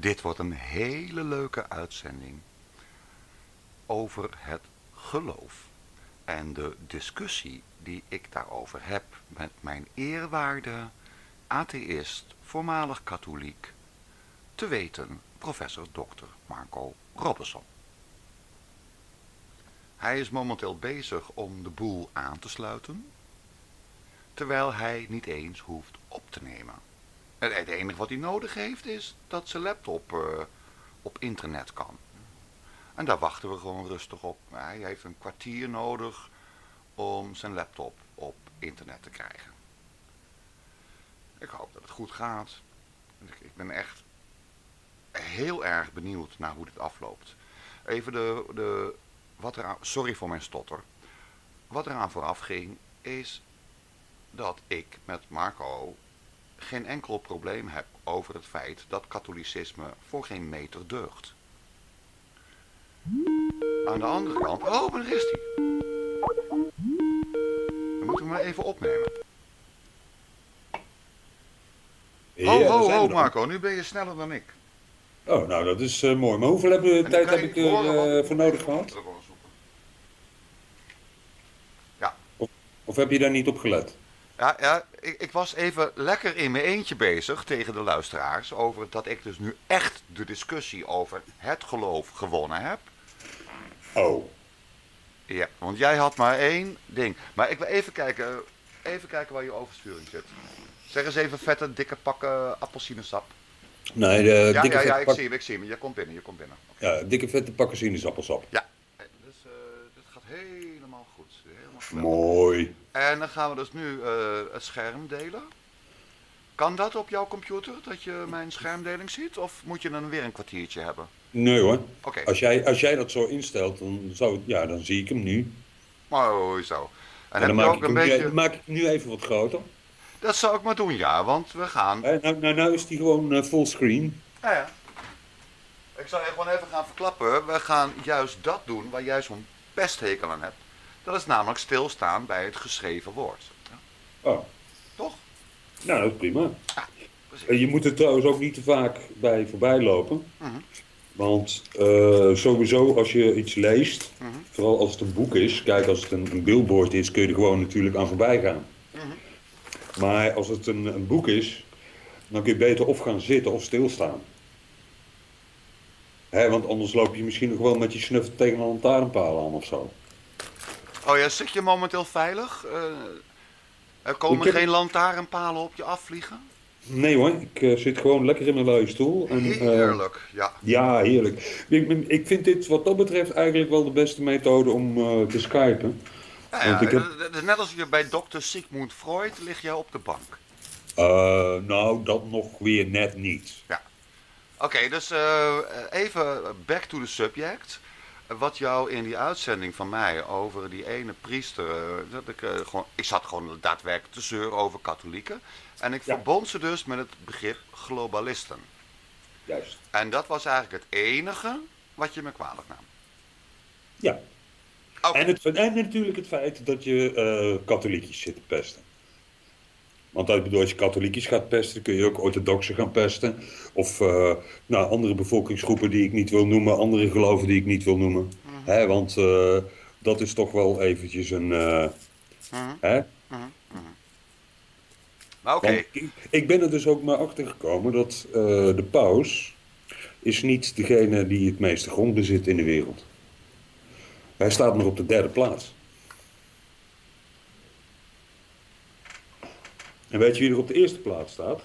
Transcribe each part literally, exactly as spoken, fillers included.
Dit wordt een hele leuke uitzending over het geloof. En de discussie die ik daarover heb met mijn eerwaarde atheïst, voormalig katholiek, te weten professor dokter Marco Robbeson. Hij is momenteel bezig om de boel aan te sluiten, terwijl hij niet eens hoeft op te nemen. Het enige wat hij nodig heeft is dat zijn laptop uh, op internet kan. En daar wachten we gewoon rustig op. Hij heeft een kwartier nodig om zijn laptop op internet te krijgen. Ik hoop dat het goed gaat. Ik ben echt heel erg benieuwd naar hoe dit afloopt. Even de, de wat er aan, sorry voor mijn stotter. Wat eraan vooraf ging is dat ik met Marco geen enkel probleem heb over het feit dat katholicisme voor geen meter deugt. Aan de andere kant, oh, maar daar is hij. Dan moeten we maar even opnemen. Ja, ho, ho, zijn ho, we dan. Marco, nu ben je sneller dan ik. Oh, nou dat is uh, mooi. Maar hoeveel heb, uh, En dan tijd kan heb je ik er horen wat- uh, voor nodig gehad? Ja, Of, of heb je daar niet op gelet? ja, ja ik, ik was even lekker in mijn eentje bezig tegen de luisteraars over dat ik dus nu echt de discussie over het geloof gewonnen heb. Oh, Ja, want jij had maar één ding. Maar ik wil even kijken, even kijken waar je oversturing zit. Zeg eens even vette, dikke pakken appelsinesap. nee, de Ja, dikke, ja, ja, vette ik pak- zie hem, ik zie hem. Je komt binnen, je komt binnen. Oké. ja, dikke vette pakken sinaasappelsap. Ja, dus uh, dit gaat helemaal goed. Helemaal geweldig. Mooi. En dan gaan we dus nu uh, het scherm delen. Kan dat op jouw computer, dat je mijn schermdeling ziet? Of moet je dan weer een kwartiertje hebben? Nee hoor. Oké, Als jij, als jij dat zo instelt, dan, zou, ja, dan zie ik hem nu. mooi zo. En En heb dan je maak, ook ik een hem, nu- beetje... dan maak ik hem nu even wat groter. Dat zou ik maar doen, ja, want we gaan... Hè, nou, nou, nou is die gewoon uh, fullscreen. Ja, ja. Ik zou je gewoon even gaan verklappen. We gaan juist dat doen waar jij zo'n pesthekel aan hebt. Dat is namelijk stilstaan bij het geschreven woord. Ja, Oh, toch? nou dat is prima. Ja, precies. En je moet er trouwens ook niet te vaak bij voorbij lopen. Mhm, Want eh, sowieso als je iets leest, mhm, vooral als het een boek is, kijk als het een, een billboard is, kun je er gewoon natuurlijk aan voorbij gaan. mhm. Maar als het een, een boek is, dan kun je beter of gaan zitten of stilstaan. Hè, want anders loop je misschien nog wel met je snuffel tegen een lantaarnpaal aan of zo. Oh ja, zit je momenteel veilig? Uh, er komen Ik heb- geen lantaarnpalen op je afvliegen? Nee hoor, ik eh, zit gewoon lekker in mijn luie stoel. En, eh, Heerlijk, ja. ja, heerlijk. Ik, ik vind dit wat dat betreft eigenlijk wel de beste methode om eh, te skypen. Ja, ja, Want ik heb- het is net als je bij dokter Sigmund Freud lig jij op de bank. Eh, nou, dat nog weer net niet. Ja. Oké, dus uh, even back to the subject. Wat jou in die uitzending van mij over die ene priester, uh, dat ik, uh, gewoon, ik zat gewoon daadwerkelijk te zeuren over katholieken. En ik Ja. verbond ze dus met het begrip globalisten. Juist. En dat was eigenlijk het enige wat je me kwalijk nam. Ja. Oké. En, het, en natuurlijk het feit dat je eh katholiekjes zit te pesten. Want ik bedoel, als je katholiekjes gaat pesten, kun je ook orthodoxen gaan pesten. Of uh, nou, andere bevolkingsgroepen die ik niet wil noemen, andere geloven die ik niet wil noemen. Mm-hmm. Hè, want uh, dat is toch wel eventjes een... Uh, Mm-hmm. hè? Mm-hmm. Mm-hmm. Maar oké. Want ik, ik ben er dus ook maar achter gekomen dat uh, de paus is niet degene die het meeste grond bezit in de wereld. Hij staat nog op de derde plaats. En weet je wie er op de eerste plaats staat?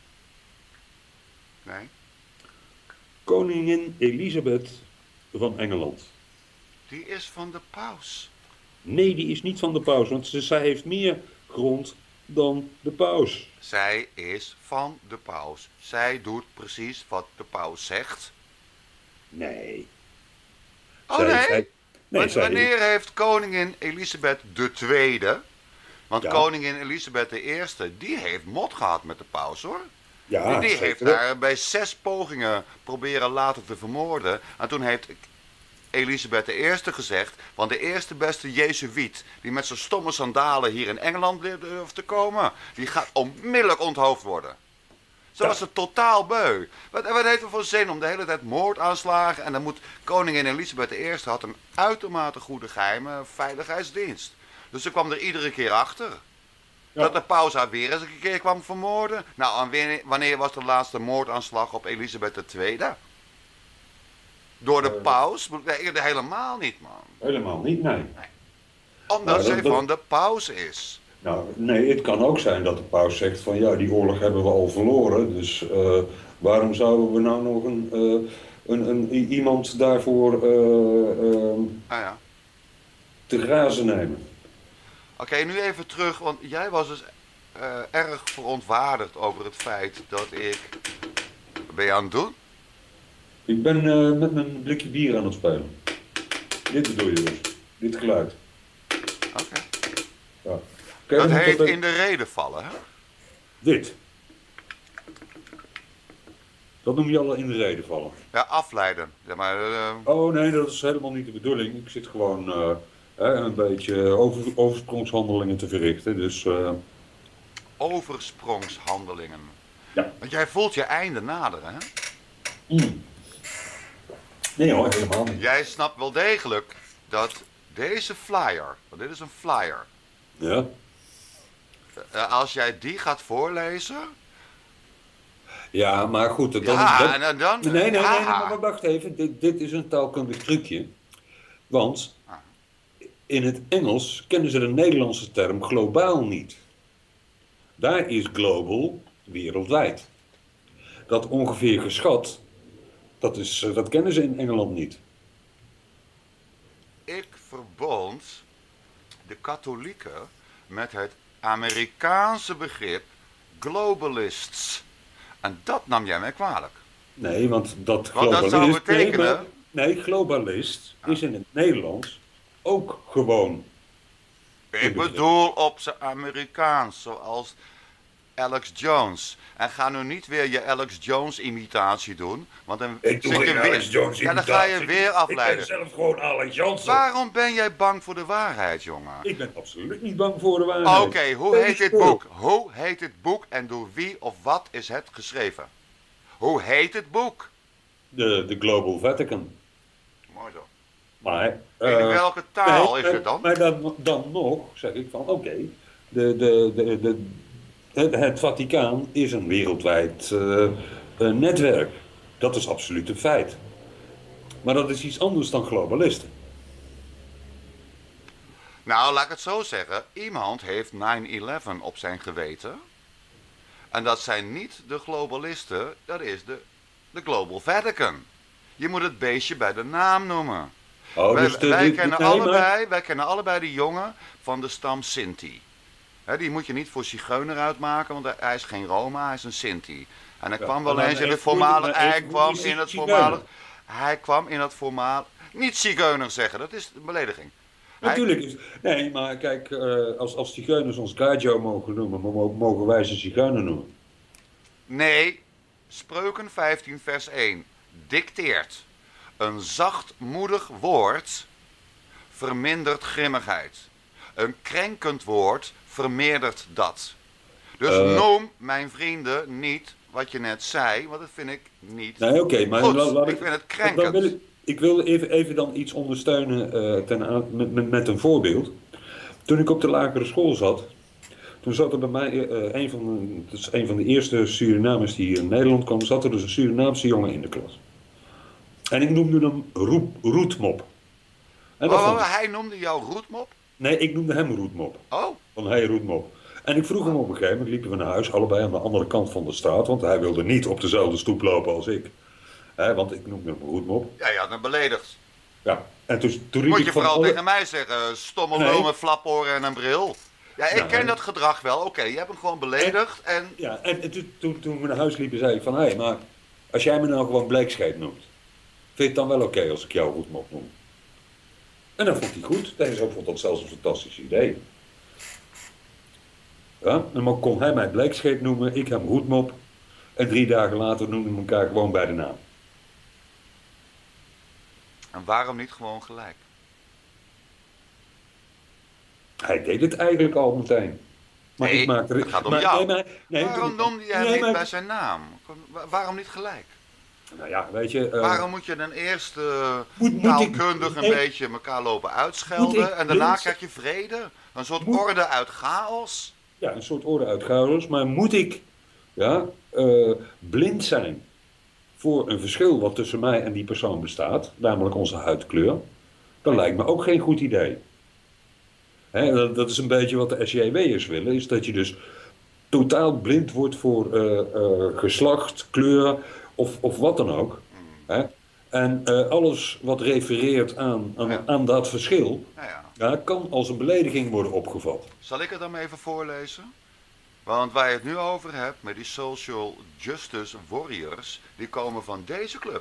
Nee, Koningin Elisabeth van Engeland. die is van de paus. Nee, die is niet van de paus, want ze, zij heeft meer grond dan de paus. Zij is van de paus. Zij doet precies wat de paus zegt. Nee. Oh Zij- nee? zij- nee, Want zij- wanneer heeft koningin Elisabeth de Tweede? Want Ja. koningin Elisabeth de Eerste, die heeft mot gehad met de paus hoor. Ja, die die zeker heeft wel. haar bij zes pogingen proberen later te vermoorden. En toen heeft Elisabeth de Eerste gezegd, want de eerste beste Jezuïet die met zijn stomme sandalen hier in Engeland durft te komen, die gaat onmiddellijk onthoofd worden. Ze was er totaal beu. Wat, wat heeft het voor zin om de hele tijd moordaanslagen... en dan moet koningin Elisabeth de Eerste had een uitermate goede geheime veiligheidsdienst. Dus ze kwam er iedere keer achter. Ja. Dat de paus haar weer eens een keer kwam vermoorden. Nou, en wanneer was de laatste moordaanslag op Elisabeth de Tweede? Door de uh, paus? Nee, helemaal niet, man. Helemaal niet, nee. nee. Omdat nou, zij dat... van de paus is. Nou, nee, het kan ook zijn dat de paus zegt van ja, die oorlog hebben we al verloren. Dus uh, waarom zouden we nou nog een, uh, een, een, iemand daarvoor uh, uh, ah, ja. te grazen nemen? Oké, okay, nu even terug, want jij was dus uh, erg verontwaardigd over het feit dat ik... Wat ben je aan het doen? Ik ben uh, met mijn blikje bier aan het spelen. Dit bedoel je dus, dit geluid. Oké. Okay. Ja. Dat heet in de reden vallen, hè? Dit. Dat noem je al in de reden vallen. Ja, afleiden. Ja, maar, uh... Oh nee, dat is helemaal niet de bedoeling. Ik zit gewoon uh, een beetje over, oversprongshandelingen te verrichten. Dus, uh... Oversprongshandelingen. Ja. Want jij voelt je einde naderen, hè? Mm. Nee hoor, helemaal niet. Jij snapt wel degelijk dat deze flyer, want dit is een flyer. Ja. Uh, als jij die gaat voorlezen... Ja, maar goed... Dan, ja, dan, en dan... Nee, nee, nee, ja. nee, maar wacht even. Dit, dit is een taalkundig trucje. Want in het Engels kennen ze de Nederlandse term globaal niet. Daar is global wereldwijd. Dat ongeveer geschat, dat, is, dat kennen ze in Engeland niet. Ik verbond de katholieken met het Amerikaanse begrip globalists. En dat nam jij mij kwalijk. Nee, want dat want dat zou betekenen... Nee, maar, nee globalist ah. is in het Nederlands ook gewoon... Ik bedoel op zijn Amerikaans, zoals Alex Jones. En ga nu niet weer je Alex Jones imitatie doen. Want dan ik doe geen Alex Jones imitatie. Ja, dan ga je weer afleiden. Ik ben zelf gewoon Alex Jones. Waarom ben jij bang voor de waarheid, jongen? Ik ben absoluut niet bang voor de waarheid. Oké, okay, hoe heet dit boek? Hoe heet dit boek en door wie of wat is het geschreven? Hoe heet het boek? De, de Global Vatican. Mooi zo. Maar... In uh, welke taal nee, is het dan? Maar dan, dan nog zeg ik van oké, okay, de, de, de, de, het, het Vaticaan is een wereldwijd uh, uh, netwerk. Dat is absoluut een feit. Maar dat is iets anders dan globalisten. Nou, laat ik het zo zeggen. Iemand heeft nine eleven op zijn geweten. En dat zijn niet de globalisten, dat is de, de Global Vatican. Je moet het beestje bij de naam noemen. Oh, wij, dus de, wij, de, kennen de, allebei, wij kennen allebei de jongen van de stam Sinti. He, die moet je niet voor zigeuner uitmaken, want hij is geen Roma, hij is een Sinti. En hij ja, kwam wel eens in het voormalig... Hij kwam in het voormalig... Hij kwam in het voormalig... Niet zigeuner zeggen, dat is een belediging. Natuurlijk is... Nee, maar kijk, uh, als, als zigeuners ons Gajo mogen noemen, mogen wij ze zigeuner noemen. Nee, Spreuken vijftien vers één dicteert. Een zachtmoedig woord vermindert grimmigheid. Een krenkend woord vermeerdert dat. Dus uh, noem mijn vrienden niet wat je net zei, want dat vind ik niet nee, oké, maar goed. Laat, laat ik, ik vind het krenkend. Wil ik, ik wil even, even dan iets ondersteunen uh, ten, met, met, met een voorbeeld. Toen ik op de lagere school zat, toen zat er bij mij uh, een, van de, dat is een van de eerste Surinamers die hier in Nederland kwam, zat er dus een Surinaamse jongen in de klas. En ik noemde hem roep, Roetmop. En oh, oh, hij noemde jou Roetmop? Nee, ik noemde hem Roetmop. Oh. Van hey Roetmop. En ik vroeg hem op een gegeven moment, liepen we naar huis, allebei aan de andere kant van de straat, want hij wilde niet op dezelfde stoep lopen als ik. He, want ik noemde hem Roetmop. Ja, je had hem beledigd. Ja, en toen, toen riep Moet ik je van vooral alle... tegen mij zeggen, stommelul nee. met flaporen en een bril. Ja, ik nou, ken nee. dat gedrag wel. Oké, okay, je hebt hem gewoon beledigd en... en... Ja, en, en toen, toen, toen we naar huis liepen, zei ik van, hé, hey, maar als jij me nou gewoon bleekscheet noemt, vind je het dan wel oké okay als ik jou Roetmop noem? En dat vond hij goed. Deze vond dat zelfs een fantastisch idee. Ja, en dan kon hij mij bleekscheet noemen, ik hem Roetmop. En drie dagen later noemden we elkaar gewoon bij de naam. En waarom niet gewoon gelijk? Hij deed het eigenlijk al meteen. Maar Nee, ik maak er... het gaat om maar, jou. Nee, maar, nee, Waarom noemde je hem nee, niet maar- bij zijn naam? Wa- Waarom niet gelijk? Nou ja, weet je... eh, Waarom moet je dan eerst eh, moet, moet taalkundig ik, een nee, beetje elkaar lopen Moet uitschelden ik en daarna blind- krijg je vrede? Een soort Moet- orde uit chaos? Ja, een soort orde uit chaos. Maar moet ik ja, eh, blind zijn voor een verschil wat tussen mij en die persoon bestaat, namelijk onze huidkleur, dat lijkt me ook geen goed idee. Hè, dat, dat is een beetje wat de S J W'ers willen, is dat je dus totaal blind wordt voor eh, eh, geslacht, kleur of, of wat dan ook. Hè? En eh, alles wat refereert aan, aan, Ja. aan dat verschil, Nou ja. ja, kan als een belediging worden opgevat. Zal ik het dan maar even voorlezen? Want waar je het nu over hebt met die social justice warriors, die komen van deze club.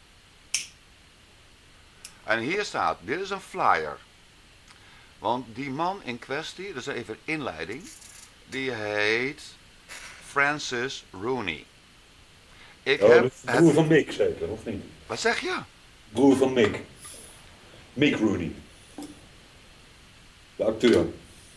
En hier staat, dit is een flyer. Want die man in kwestie, dat is even een inleiding, die heet Francis Rooney. Ik Oh, heb de het... broer van Mick zeker, of niet? Wat zeg je? Broer van Mick. Mick Rooney. De acteur.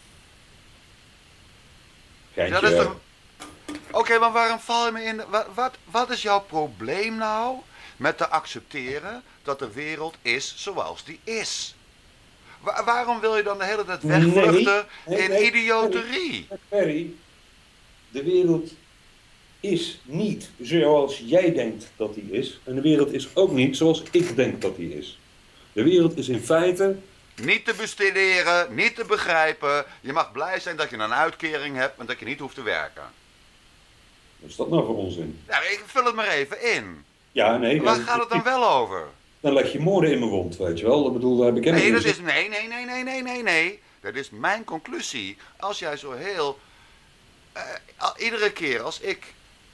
Geintje. Dat is toch... Oké, maar waarom val je me in... Wat, wat, wat is jouw probleem nou met te accepteren dat de wereld is zoals die is? Wa- waarom wil je dan de hele tijd wegvluchten Nee, in nee, idioterie? Perry, de wereld is niet zoals jij denkt dat die is. En de wereld is ook niet zoals ik denk dat die is. De wereld is in feite... Niet te bestuderen, niet te begrijpen. Je mag blij zijn dat je een uitkering hebt en dat je niet hoeft te werken. Wat is dat nou voor onzin? Nou, ik vul het maar even in. Ja, nee. Waar dan- gaat het dan wel over? Dan leg je moorden in mijn wond, weet je wel. Ik bedoel, daar heb ik helemaal Nee, geen dat zin- is, nee, nee, nee, nee, nee, nee, nee. Dat is mijn conclusie. Als jij zo heel... eh, al- iedere keer als ik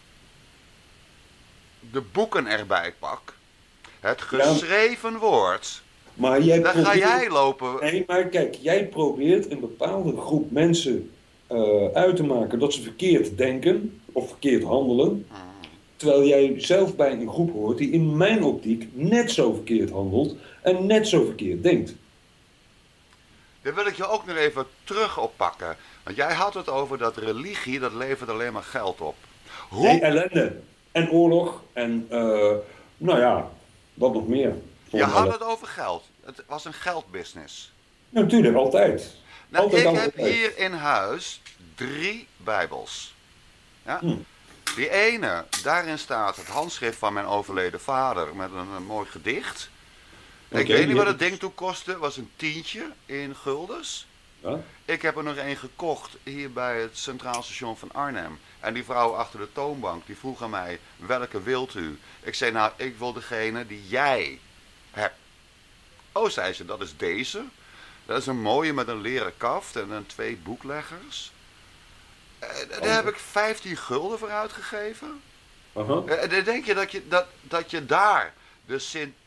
de boeken erbij pak, het geschreven woord, Maar jij dan ga probeert- jij lopen... Nee, maar kijk, jij probeert een bepaalde groep mensen eh, uit te maken dat ze verkeerd denken of verkeerd handelen. Terwijl jij zelf bij een groep hoort die in mijn optiek net zo verkeerd handelt en net zo verkeerd denkt. Daar wil ik je ook nog even terug oppakken. Want jij had het over dat religie, dat levert alleen maar geld op. Hoe? Nee, ellende. En oorlog en, eh, nou ja, wat nog meer. Je had het over geld. Het was een geldbusiness. Natuurlijk, altijd. Nou, altijd, ik altijd. heb hier in huis drie bijbels. Ja? Hm. Die ene, daarin staat het handschrift van mijn overleden vader met een, een mooi gedicht. Ik Oké, weet niet die wat heb het ding toen kostte, was een tientje in guldens. Ja? Ik heb er nog één gekocht hier bij het Centraal Station van Arnhem. En die vrouw achter de toonbank, die vroeg aan mij, welke wilt u? Ik zei, nou, ik wil degene die jij hebt. Oh, zei ze, dat is deze. Dat is een mooie met een leren kaft en dan twee boekleggers. Eh, daar heb ik vijftien gulden voor uitgegeven. Aha. Eh, dan denk je dat je, dat, dat je daar de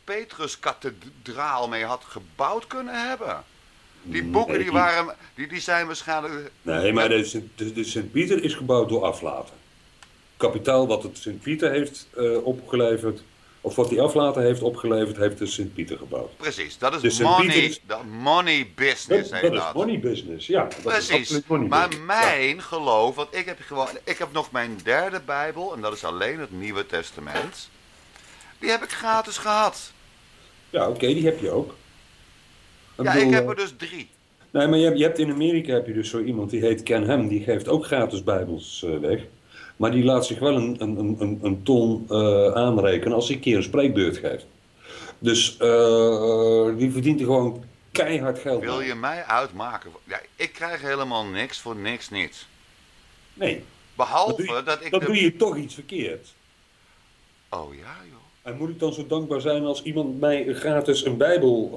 Sint-Petrus-kathedraal mee had gebouwd kunnen hebben. Die boeken Nee. die waren, die, die zijn waarschijnlijk... Nee, maar de, Sint- de, de Sint-Pieter is gebouwd door aflaten. Kapitaal wat het Sint-Pieter heeft eh, opgeleverd, of wat die aflaten heeft opgeleverd, heeft de Sint-Pieter gebouwd. Precies, dat is De Sint-Pieter money, is- dat money business Dat, heet dat is dat. money business, ja. Dat is Precies, absoluut money maar business. mijn geloof, want ik heb gewoon, ik heb nog mijn derde Bijbel en dat is alleen het Nieuwe Testament. Die heb ik gratis gehad. Ja, ja oké, die heb je ook. Ja, bedoel, ik heb eh, er dus drie. Nee, maar je hebt, je hebt in Amerika heb je dus zo iemand die heet Ken Ham, die geeft ook gratis bijbels eh, weg. Maar die laat zich wel een, een, een, een ton eh, aanrekenen als hij een keer een spreekbeurt geeft. Dus eh, die verdient er gewoon keihard geld Wil mee. je mij uitmaken? Ja, ik krijg helemaal niks voor niks niet. Nee, Behalve dan doe je, dat ik dan de... doe je toch iets verkeerd. Oh ja, joh. En moet ik dan zo dankbaar zijn als iemand mij gratis een bijbel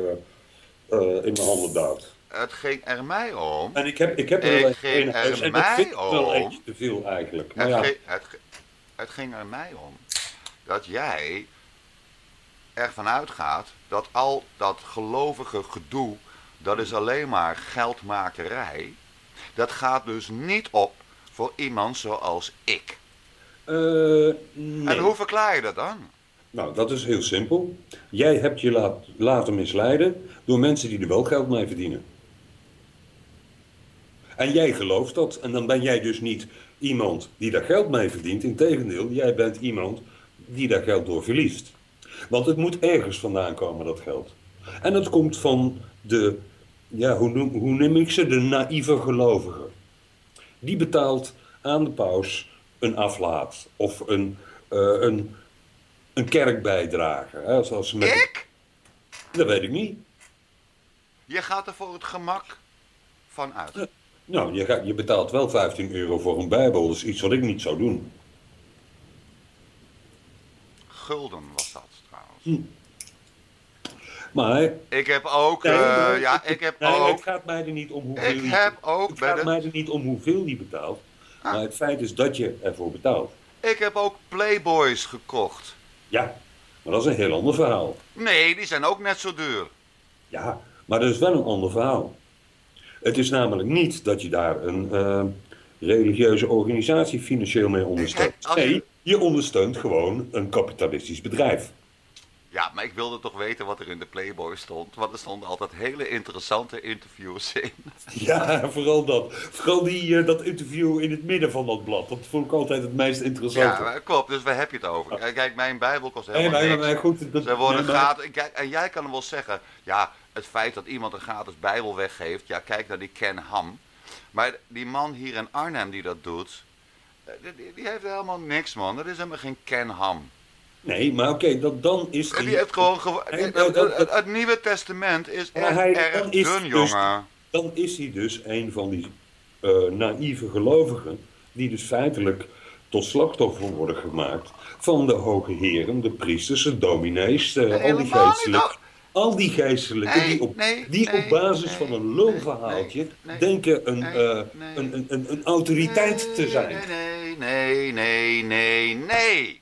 eh, eh, in mijn handen duwt? Het ging er mij om. En ik heb, ik heb er Ik wel ging een in huis er en dat mij vind ik wel om. eentje te veel eigenlijk. Maar Het, ja, ging, het, ge- het ging er mij om dat jij ervan uitgaat dat al dat gelovige gedoe, dat is alleen maar geldmakerij. Dat gaat dus niet op voor iemand zoals ik. eh, nee. En hoe verklaar je dat dan? Nou, dat is heel simpel. Jij hebt je laat, laten misleiden door mensen die er wel geld mee verdienen. En jij gelooft dat. En dan ben jij dus niet iemand die daar geld mee verdient. Integendeel, jij bent iemand die daar geld door verliest. Want het moet ergens vandaan komen, dat geld. En dat komt van de, ja, hoe noem, hoe noem ik ze? De naïeve gelovige. Die betaalt aan de paus een aflaat of een, uh, een, een kerkbijdrage. Hè? Zoals met... Ik? Dat weet ik niet. Je gaat er voor het gemak van uit. Ja. Nou, je, gaat, je betaalt wel vijftien euro voor een bijbel. Dat is iets wat ik niet zou doen. Gulden was dat trouwens. Hm. Maar... Ik heb ook... Nee, uh, nee, ja, ik, ik heb nee, ook... Het gaat mij er niet om hoeveel Ik je... heb ook... Het bij gaat de... mij er niet om hoeveel die betaalt. Ah. Maar het feit is dat je ervoor betaalt. Ik heb ook Playboys gekocht. Ja, maar dat is een heel ander verhaal. Nee, die zijn ook net zo duur. Ja, maar dat is wel een ander verhaal. Het is namelijk niet dat je daar een uh, religieuze organisatie financieel mee ondersteunt. Kijk, als je... Nee, je ondersteunt gewoon een kapitalistisch bedrijf. Ja, maar ik wilde toch weten wat er in de Playboy stond. Want er stonden altijd hele interessante interviews in. Ja, vooral dat. Vooral die, uh, dat interview in het midden van dat blad. Dat vond ik altijd het meest interessante. Ja, klopt. Dus waar heb je het over? Kijk, mijn Bijbel kost helemaal nee, maar, niks. maar goed, dat, Ze worden nee, maar... gratis. Kijk, en jij kan hem wel zeggen... Ja, het feit dat iemand een gratis Bijbel weggeeft... Ja, kijk naar die Ken Ham. Maar die man hier in Arnhem die dat doet... Die, die heeft helemaal niks, man. Dat is helemaal geen Ken Ham. Nee, maar oké, okay, dat dan is... Die, die heeft gewoon... Gewo hij, het, dat, dat, het, het Nieuwe Testament is echt hij, erg is dun, dus, jongen. Dan is hij dus een van die uh, naïeve gelovigen... die dus feitelijk tot slachtoffer worden gemaakt... van de hoge heren, de priesters, de dominees, de, Nee, al die geestelijken... Al die geestelijken nee, die, op, nee, die nee, op basis nee, van een lulverhaaltje nee, nee, denken een, nee, uh, nee, een, een, een, een autoriteit te zijn. Nee, nee, nee, nee, nee.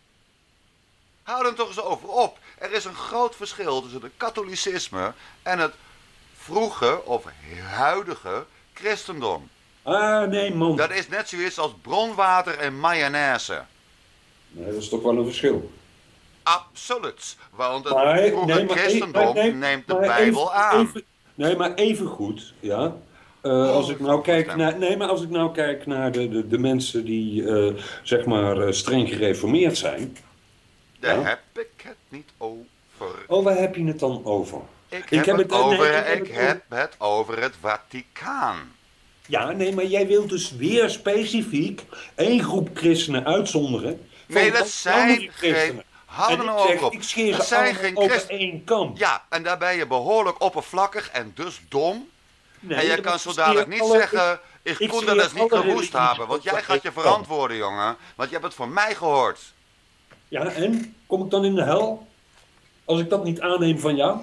Hou er toch eens over op. Er is een groot verschil tussen het katholicisme en het vroege of huidige christendom. Ah, nee, man. Dat is net zoiets als bronwater en mayonaise. Nee, dat is toch wel een verschil. Absoluut. Want het maar, vroege nee, maar, christendom nee, neemt de maar Bijbel even, aan. Even, nee, maar even goed, ja. Uh, oh, als ik nou kijk naar, nee, maar als ik nou kijk naar de, de, de mensen die, uh, zeg maar, uh, streng gereformeerd zijn. Daar ja? heb ik het niet over. Oh, waar heb je het dan over? Ik heb, ik heb, het, het, over, nee, ik ik heb, heb het, over... het over het Vaticaan. Ja, nee, maar jij wilt dus weer specifiek één groep christenen uitzonderen. Nee, dat zijn geen... Hou er nou over op. Ik scheer dat ze zijn geen over christen... één kam. Ja, en daar ben je behoorlijk oppervlakkig en dus dom. Nee, en jij kan zo dadelijk niet alle, zeggen... Ik, ik kon dat dus niet gewoest hebben. Want jij gaat je verantwoorden, jongen. Want je hebt het van mij gehoord. Ja, en? Kom ik dan in de hel? Als ik dat niet aanneem van jou?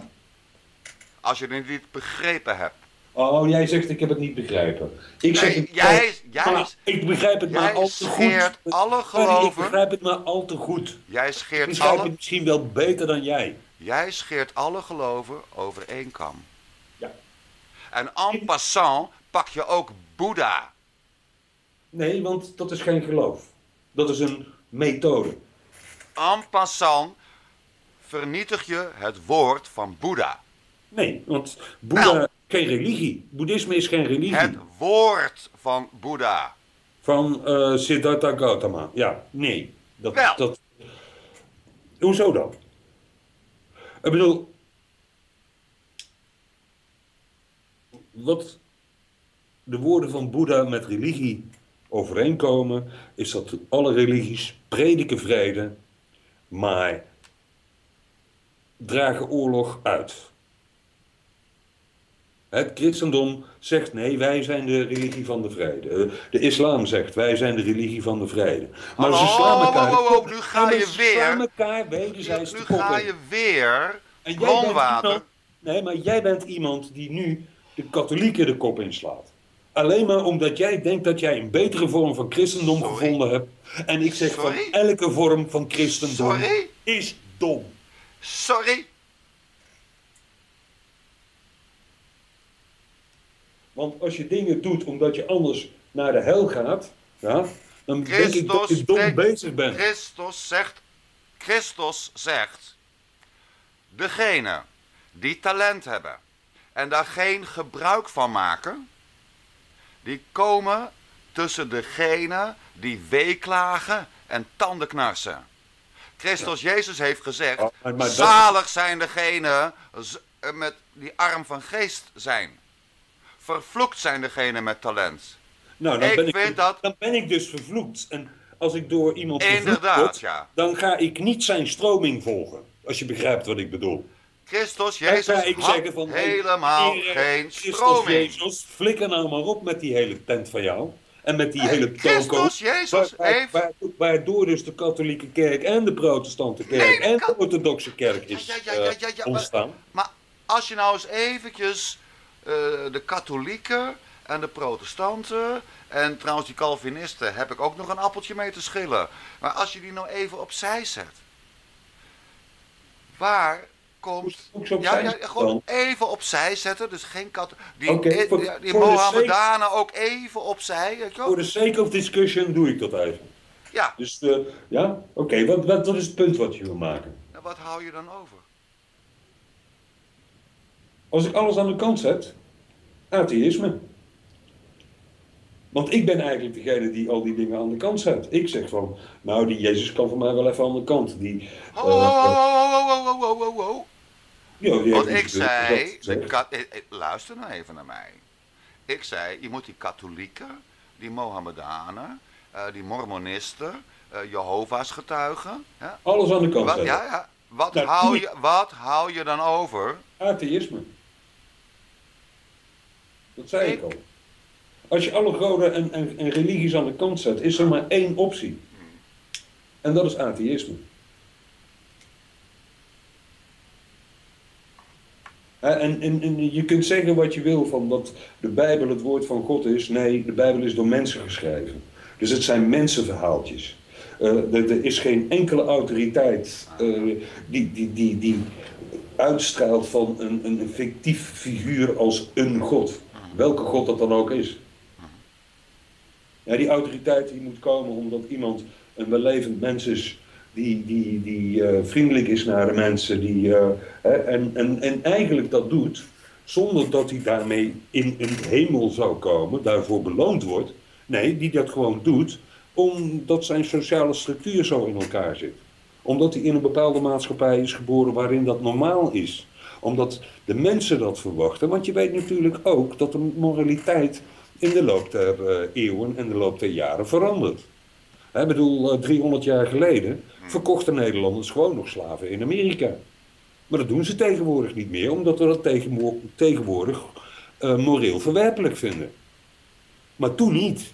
Als je het niet begrepen hebt. Oh, jij zegt ik heb het niet begrepen. Ik zeg nee, het, jij, jij, maar, ik begrijp het maar al te goed. Alle geloven. Ik begrijp het maar al te goed. Jij scheert ik begrijp alle... het misschien wel beter dan jij. Jij scheert alle geloven over één kam. Ja. En en passant pak je ook Boeddha. Nee, want dat is geen geloof. Dat is een methode. En passant vernietig je het woord van Boeddha. Nee, want Boeddha wel, is geen religie. Boeddhisme is geen religie. Het woord van Boeddha. Van uh, Siddhartha Gautama. Ja, nee. Dat, wel. Dat... Hoezo dan? Ik bedoel... Wat de woorden van Boeddha met religie overeenkomen, is dat alle religies prediken vrede, maar dragen oorlog uit. Het christendom zegt nee, wij zijn de religie van de vrede. De islam zegt wij zijn de religie van de vrede. Maar Hallo, ze slaan elkaar... Oh, oh, oh, nu ga je ze weer... slaan elkaar wederzijds Nu de kop ga in. je weer... En jij bronwater... bent iemand, nee, maar jij bent iemand die nu de katholieken de kop inslaat. Alleen maar omdat jij denkt dat jij een betere vorm van christendom Sorry. gevonden hebt. En ik zeg Sorry. van elke vorm van christendom Sorry. is dom. Sorry. Want als je dingen doet omdat je anders naar de hel gaat, ja, dan Christus denk ik dat je dom spreekt, bezig bent. Christus zegt, Christus zegt, degene die talent hebben en daar geen gebruik van maken, die komen tussen degenen die weeklagen en tandenknarsen. Christus ja. Jezus heeft gezegd, oh, maar, maar zalig dat... zijn degenen met die arm van geest zijn. Vervloekt zijn degenen met talent. Nou, dan, ik ben, vind ik, dat... dan ben ik dus vervloekt. En als ik door iemand vervloekt word, ja. dan ga ik niet zijn stroming volgen. Als je begrijpt wat ik bedoel. Christus Jezus dan ga ik had zeggen van, helemaal hey, geen Christus stroming. Jezus, flikker nou maar op met die hele tent van jou. En met die hey, hele toko. Christus Jezus waar, heeft... waar, waar, waardoor dus de katholieke kerk en de protestante kerk nee, en de orthodoxe kerk is ja, ja, ja, ja, ja, ja, ontstaan. Maar, maar als je nou eens eventjes uh, de katholieken en de protestanten en trouwens die Calvinisten heb ik ook nog een appeltje mee te schillen. Maar als je die nou even opzij zet. Waar komt... Ja, ja, gewoon even opzij zetten. Dus geen kat... Die, okay, voor, die, die Mohammedanen sake, ook even opzij. Weet je voor de sake of discussion doe ik dat even. Ja. Dus, uh, ja, oké. Okay. Wat, wat, wat is het punt wat je wil maken? Nou, wat hou je dan over? Als ik alles aan de kant zet, atheïsme. Want ik ben eigenlijk degene die al die dingen aan de kant zet. Ik zeg van, nou die Jezus kan voor mij wel even aan de kant. Die, ho, ho, ho, ho, ho, ho, ho, ho. Ja, die Want ik zei, de kat, luister nou even naar mij. Ik zei, je moet die katholieken, die Mohammedanen, uh, die mormonisten, uh, Jehovah's getuigen. Ja? Alles aan de kant wat, zetten. Ja, ja. Wat, nou, hou je, wat hou je dan over? Atheïsme. Dat zei ik, ik al. Als je alle goden en, en, en religies aan de kant zet, is er maar één optie. En dat is atheïsme. En, en, en je kunt zeggen wat je wil van dat de Bijbel het woord van God is. Nee, de Bijbel is door mensen geschreven. Dus het zijn mensenverhaaltjes. Uh, er, er is geen enkele autoriteit uh, die, die, die, die uitstraalt van een, een fictief figuur als een God. Welke God dat dan ook is. Ja, die autoriteit die moet komen omdat iemand een wellevend mens is die, die, die uh, vriendelijk is naar de mensen die, uh, hè, en, en, en eigenlijk dat doet zonder dat hij daarmee in een hemel zou komen, daarvoor beloond wordt. Nee, die dat gewoon doet omdat zijn sociale structuur zo in elkaar zit. Omdat hij in een bepaalde maatschappij is geboren waarin dat normaal is. Omdat de mensen dat verwachten. Want je weet natuurlijk ook dat de moraliteit in de loop der uh, eeuwen en de loop der jaren verandert. Ik bedoel, uh, driehonderd jaar geleden verkochten Nederlanders gewoon nog slaven in Amerika. Maar dat doen ze tegenwoordig niet meer, omdat we dat tegenwoordig uh, moreel verwerpelijk vinden. Maar toen niet.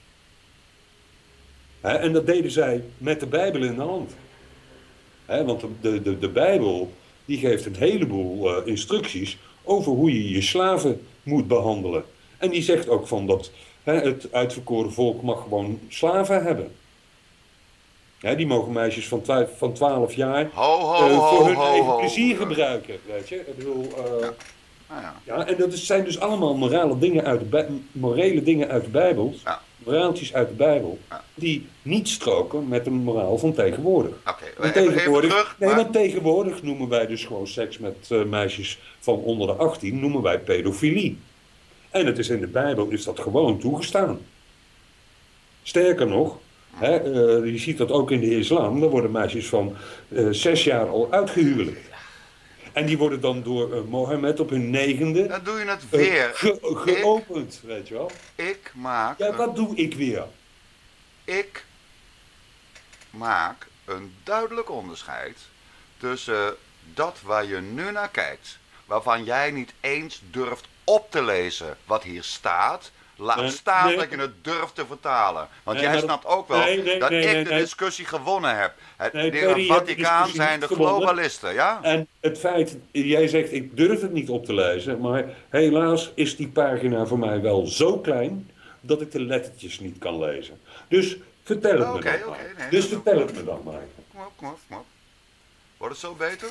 He, en dat deden zij met de Bijbel in de hand. He, want de, de, de Bijbel die geeft een heleboel uh, instructies over hoe je je slaven moet behandelen. En die zegt ook van dat hè, het uitverkoren volk mag gewoon slaven hebben. Ja, die mogen meisjes van, twa van twaalf jaar ho, ho, uh, voor ho, hun ho, eigen ho, plezier ho. gebruiken. Weet je? Ik bedoel, uh, ja. Ah, ja. Ja, en dat is, zijn dus allemaal morale dingen uit de morele dingen uit de Bijbel, ja. moraaltjes uit de Bijbel, ja. die niet stroken met de moraal van tegenwoordig. Oké, okay, tegenwoordig, terug, nee, maar... want tegenwoordig noemen wij dus gewoon seks met uh, meisjes van onder de achttien, noemen wij pedofilie. En het is in de Bijbel is dat gewoon toegestaan. Sterker nog, hè, uh, je ziet dat ook in de islam, daar worden meisjes van uh, zes jaar al uitgehuwelijkd. En die worden dan door uh, Mohammed op hun negende dan doe je het weer. Uh, ge geopend, ik, weet je wel. Ik maak... Ja, een, wat doe ik weer? Ik maak een duidelijk onderscheid tussen dat waar je nu naar kijkt, waarvan jij niet eens durft op te lezen wat hier staat, laat nee, staan nee. dat je het durft te vertalen. Want nee, jij snapt ook wel nee, nee, dat nee, ik nee, de nee. discussie gewonnen heb. Het nee, de Vaticaan de zijn de globalisten, ja? En het feit, jij zegt ik durf het niet op te lezen, maar helaas is die pagina voor mij wel zo klein dat ik de lettertjes niet kan lezen. Dus vertel het oh, me okay, dan okay, maar. Nee, dus vertel het me dan maar. Kom op, kom op, kom op. Wordt het zo beter?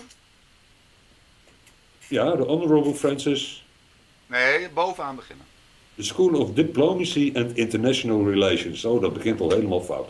Ja, de Honorable Francis... Nee, bovenaan beginnen. The School of Diplomacy and International Relations. Zo, dat begint al helemaal fout.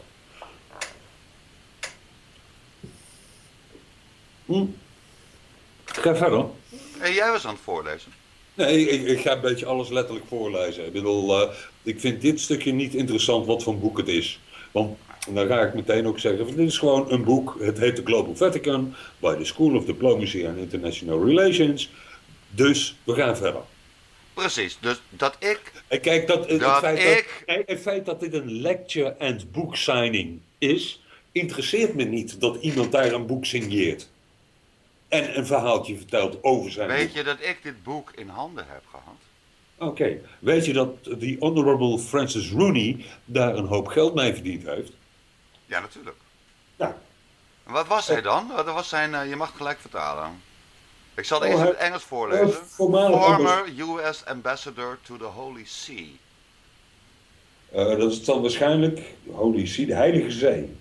Hm. Ga verder. En jij was aan het voorlezen. Nee, ik, ik ga een beetje alles letterlijk voorlezen. Ik bedoel, uh, ik vind dit stukje niet interessant wat voor boek het is. Want dan ga ik meteen ook zeggen, van, dit is gewoon een boek. Het heet The Global Vatican, by the School of Diplomacy and International Relations. Dus we gaan verder. Precies, dus dat ik... En kijk, dat, het, dat feit ik... dat, het feit dat dit een lecture and book signing is, interesseert me niet dat iemand daar een boek signeert. En een verhaaltje vertelt over zijn Weet boek. je dat ik dit boek in handen heb gehad? Oké, okay. Weet je dat die Honorable Francis Rooney daar een hoop geld mee verdiend heeft? Ja, natuurlijk. Ja. Wat was hij dan? Wat was zijn... Uh, je mag gelijk vertalen. Ik zal het oh, eerst in hij, het Engels voorlezen. Former U S Ambassador to the Holy See. Uh, dat is dan waarschijnlijk Holy See, de Heilige Zee.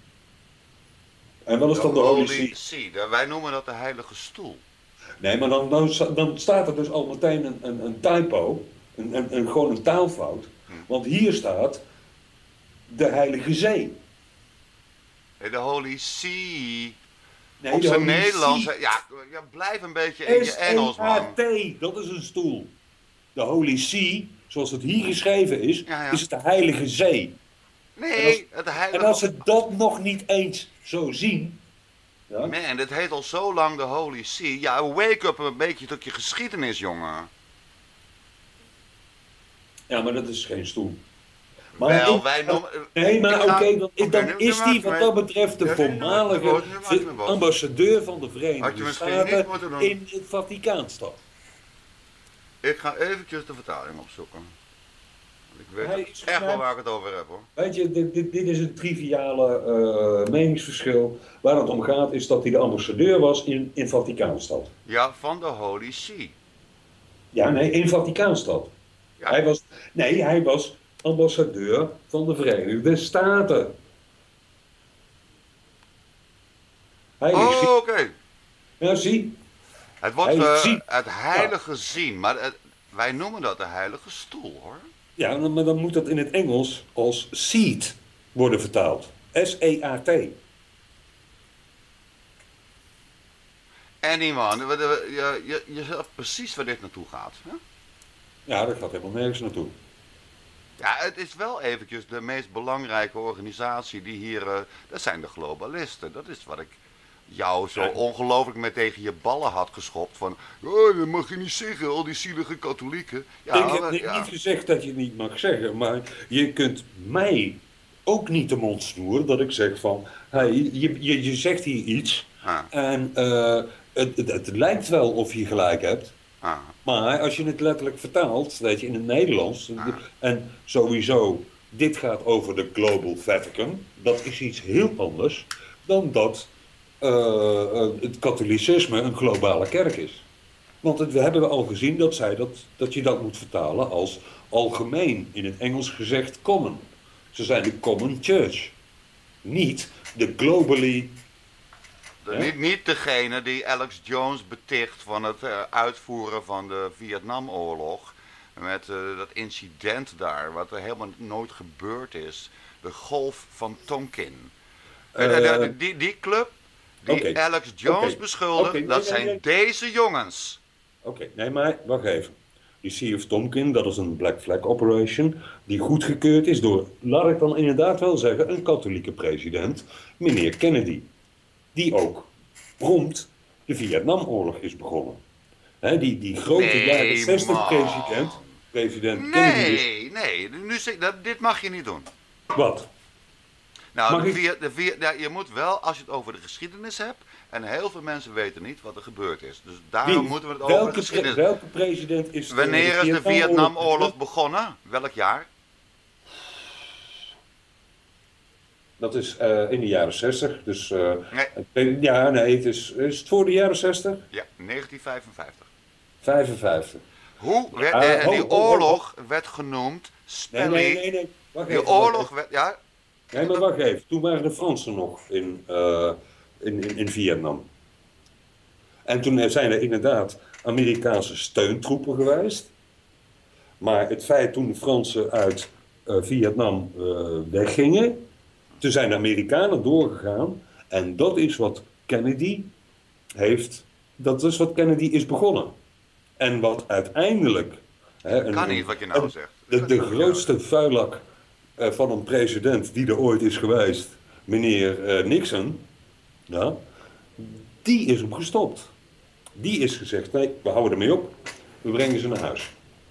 En wat is de dan de Holy, Holy See? See? Wij noemen dat de Heilige Stoel. Nee, maar dan, dan, dan staat er dus al meteen een, een, een typo, een, een, een, gewoon een taalfout. Hm. Want hier staat de Heilige Zee. Nee, de Holy See. Nee, op zijn Nederlands. Ja, ja, blijf een beetje in je Engels, man. S E A T, dat is een stoel. De Holy See, zoals het hier geschreven is, ja, ja. is het de Heilige Zee. Nee, en als, het Heilige... En als ze dat nog niet eens zo zien... Ja? Man, dit heet al zo lang de Holy See. Ja, wake up een beetje tot je geschiedenis, jongen. Ja, maar dat is geen stoel. Maar Wel, ik, wij noemen... Nee, maar oké, okay, dan, okay, dan is die wat dat betreft de voormalige ambassadeur van de Verenigde Staten in het Vaticaanstad. Ik ga eventjes de vertaling opzoeken. Ik weet echt wel waar ik het over heb, hoor. Weet je, dit, dit, dit is een triviale uh, meningsverschil. Waar het om gaat is dat hij de ambassadeur was in, in Vaticaanstad. Ja, van de Holy See. Ja, nee, in Vaticaanstad. Ja. Hij was, nee, hij was ambassadeur van de Verenigde Staten. Hij oh, oké. Okay. Ja, zie. Het wordt uh, het heilige ja. zien, maar het, wij noemen dat de heilige stoel, hoor. Ja, maar dan moet dat in het Engels als seat worden vertaald. S E A T. Anyone, je, je, je zegt precies waar dit naartoe gaat. Hè? Ja, dat gaat helemaal nergens naartoe. Ja, het is wel eventjes de meest belangrijke organisatie die hier... Uh, dat zijn de globalisten. Dat is wat ik jou zo ja. ongelooflijk met tegen je ballen had geschopt. Van, oh, dat mag je niet zeggen, al die zielige katholieken. Ja, ik heb ja. niet gezegd dat je het niet mag zeggen, maar je kunt mij ook niet de mond snoeren dat ik zeg van... Hey, je, je, je zegt hier iets ah. en uh, het, het, het lijkt wel of je gelijk hebt... Ah. Maar als je het letterlijk vertaalt, weet je, in het Nederlands... Ah. En sowieso, dit gaat over de Global Vatican. Dat is iets heel anders dan dat uh, uh, het katholicisme een globale kerk is. Want het, we hebben al gezien dat, zij dat, dat je dat moet vertalen als algemeen, in het Engels gezegd common. Ze zijn de common church. Niet de globally... De, niet, niet degene die Alex Jones beticht van het uh, uitvoeren van de Vietnamoorlog. Met uh, dat incident daar, wat er helemaal nooit gebeurd is. De golf van Tonkin. Uh, uh, uh, die, die club die okay. Alex Jones okay. beschuldigt, okay. dat nee, zijn nee, nee. deze jongens. Oké, okay. nee maar wacht even. Die Sea of Tonkin, dat is een Black Flag Operation die goedgekeurd is door, laat ik dan inderdaad wel zeggen, een katholieke president, meneer Kennedy. Die ook prompt de Vietnamoorlog is begonnen. He, die, die grote nee, jaren zestig president, president nee, Kennedy... Nee, nee, nu zeg, dat, dit mag je niet doen. Wat? Nou, de via, de via, ja, je moet wel, als je het over de geschiedenis hebt... en heel veel mensen weten niet wat er gebeurd is. Dus daarom Wie? moeten we het over welke de geschiedenis... Pre, welke president is... Wanneer is de Vietnamoorlog begonnen? Welk jaar? Dat is uh, in de jaren zestig. Dus, uh, nee. Ja, nee, het is, is het voor de jaren zestig? Ja, negentien vijfenvijftig. vijfenvijftig. Hoe? Werd, uh, en die ho, oorlog ho, ho. werd genoemd Spelling. Nee, nee, nee. nee. Wacht die even, oorlog werd... Ja. Nee, maar wacht even. Toen waren de Fransen nog in, uh, in, in, in Vietnam. En toen zijn er inderdaad Amerikaanse steuntroepen geweest. Maar het feit toen de Fransen uit uh, Vietnam uh, weggingen... Toen zijn de Amerikanen doorgegaan en dat is wat Kennedy heeft, dat is wat Kennedy is begonnen. En wat uiteindelijk... Hè, een, Kan niet wat je nou een- zegt. de, de grootste vuilak eh, van een president die er ooit is geweest, meneer eh, Nixon, ja, die is hem gestopt. Die is gezegd, nee, we houden ermee op. We brengen ze naar huis.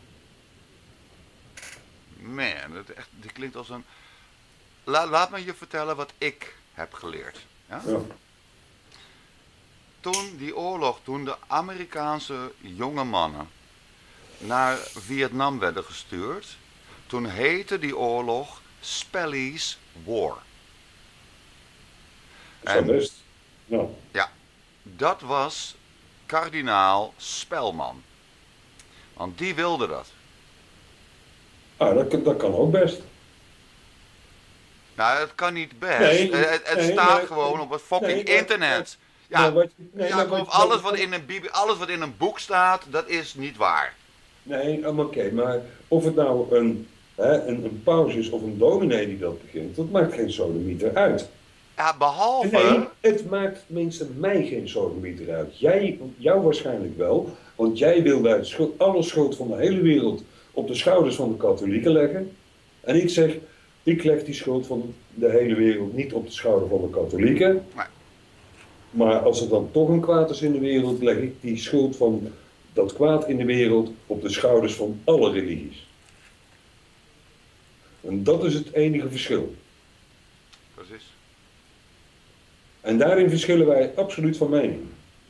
Man, dat echt, die klinkt als een... La, laat me je vertellen wat ik heb geleerd. Ja? Ja. Toen die oorlog, toen de Amerikaanse jonge mannen naar Vietnam werden gestuurd, toen heette die oorlog Spelly's War. Dat is En best. Ja. ja, dat was kardinaal Spelman. Want die wilde dat. Ah, dat, kan- dat kan ook best. Nou, het kan niet best. Nee, het het nee, staat maar- gewoon op het fucking nee, maar- internet. maar Ja, wat je- nee, ja maar geloof, wat je- alles, wat in een bibli- alles wat in een boek staat, dat is niet waar. Nee, oh, oké, maar of het nou een, hè, een, een paus is of een dominee die dat begint, dat maakt geen sodemieter uit. Ja, behalve... Nee, het maakt tenminste mij geen sodemieter uit. Jij, jou waarschijnlijk wel, want jij wil daar het schuld, alle schuld van de hele wereld op de schouders van de katholieken leggen. En ik zeg, ik leg die schuld van de hele wereld niet op de schouder van de katholieken. Nee. Maar als er dan toch een kwaad is in de wereld, leg ik die schuld van dat kwaad in de wereld op de schouders van alle religies. En dat is het enige verschil. Precies. En daarin verschillen wij absoluut van mening.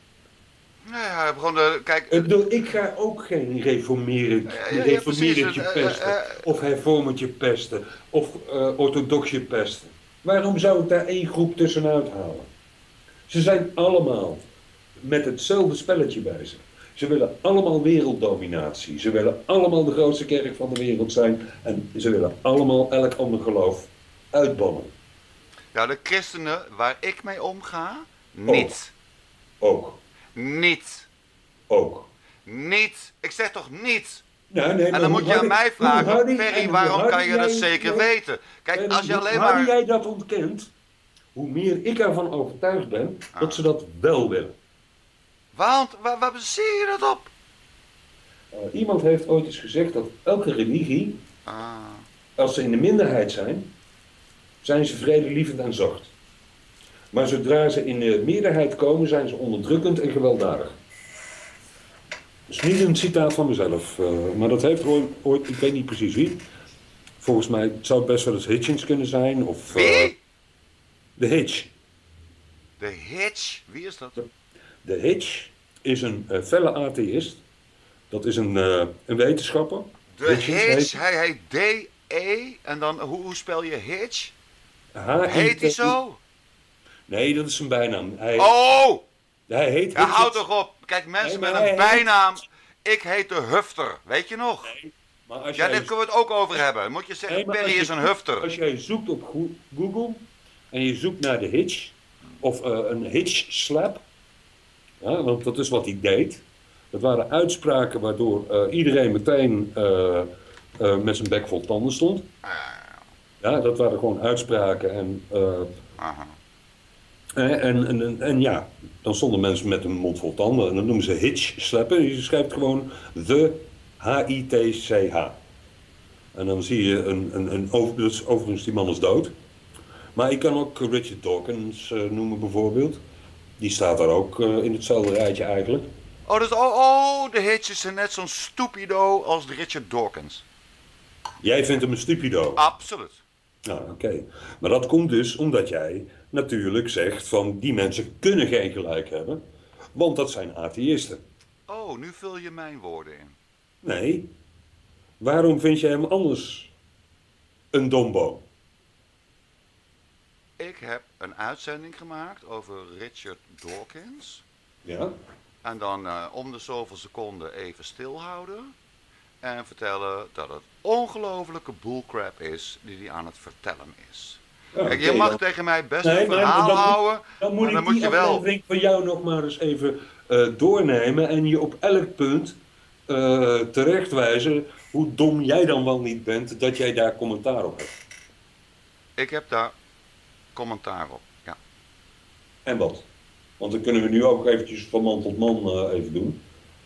Nou ja, gewoon de, kijk... Ik bedoel, ik ga ook geen reformerend, Ja, ja, ja, reformerendje precies, eh, pesten, eh, eh. of hervormertje pesten, of uh, orthodoxje pesten. Waarom zou ik daar één groep tussenuit halen? Ze zijn allemaal met hetzelfde spelletje bezig. Ze willen allemaal werelddominatie. Ze willen allemaal de grootste kerk van de wereld zijn. En ze willen allemaal elk ander geloof uitbannen. Ja, de christenen waar ik mee omga, niet. Ook. Niet. Ook. Niet. Ik zeg toch niet. Nee, nee, En maar dan hoe moet je aan harder- mij hoe vragen, harder- Perry, en hoe waarom harder kan je dat jij- zeker nee, weten? Kijk, en als je hoe alleen harder maar... jij dat ontkent, hoe meer ik ervan overtuigd ben dat ze dat wel willen. Want, waar, waar zie je dat op? Uh, iemand heeft ooit eens gezegd dat elke religie, Ah, als ze in de minderheid zijn, zijn ze vredelievend en zacht. Maar zodra ze in de meerderheid komen, zijn ze onderdrukkend en gewelddadig. Dat is niet een citaat van mezelf, uh, maar dat heeft ooit, ooit, ik weet niet precies wie. Volgens mij zou het best wel eens Hitchens kunnen zijn, of... uh, wie? de Hitch. De Hitch? Wie is dat? De Hitch is een uh, felle atheïst. Dat is een, uh, een wetenschapper. De Hitchens Hitch, heet- hij heet D E en dan, hoe, hoe spel je Hitch? H I T Heet hij zo? Nee, dat is zijn bijnaam. Hij, Oh! hij heet Ja, Hitchens. houd toch op. Kijk, mensen Nee, met maar een hij bijnaam. Ik heet de Hufter, weet je nog? Maar als Ja, jij, daar kunnen we het ook over hebben. Dan moet je zeggen, nee, maar Perry als je is een zoekt- Hufter. Als jij zoekt op Go- Google en je zoekt naar de Hitch, of uh, een Hitch slap, ja, want dat is wat hij deed. Dat waren uitspraken waardoor uh, iedereen meteen uh, uh, met zijn bek vol tanden stond. Ja, dat waren gewoon uitspraken en... Uh, Aha. En, en, en, en ja, dan stonden mensen met een mond vol tanden en dat noemen ze hitch slappen. Je schrijft gewoon de H I T C H. En dan zie je een, een, een over, dus overigens die man is dood. Maar ik kan ook Richard Dawkins uh, noemen bijvoorbeeld. Die staat daar ook uh, in hetzelfde rijtje eigenlijk. Oh, dus, oh, oh, de Hitch is net zo'n stupido als de Richard Dawkins. Jij vindt hem een stupido. Absoluut. Nou, oké. Okay. Maar dat komt dus omdat jij natuurlijk zegt van die mensen kunnen geen gelijk hebben. Want dat zijn atheïsten. Oh, nu vul je mijn woorden in. Nee. Waarom vind je hem anders een dombo? Ik heb een uitzending gemaakt over Richard Dawkins. Ja? En dan uh, om de zoveel seconden even stilhouden. En vertellen dat het ongelofelijke bullcrap is die hij aan het vertellen is. Ja, Kijk, je oké, mag dan- tegen mij best Nee, een maar verhaal dan moet- houden. Dan moet maar ik dan moet die je wel. aflevering van jou nog maar eens even uh, doornemen en je op elk punt uh, terechtwijzen hoe dom jij dan wel niet bent dat jij daar commentaar op hebt. Ik heb daar commentaar op. Ja. En wat? Want dan kunnen we nu ook eventjes van man tot man uh, even doen.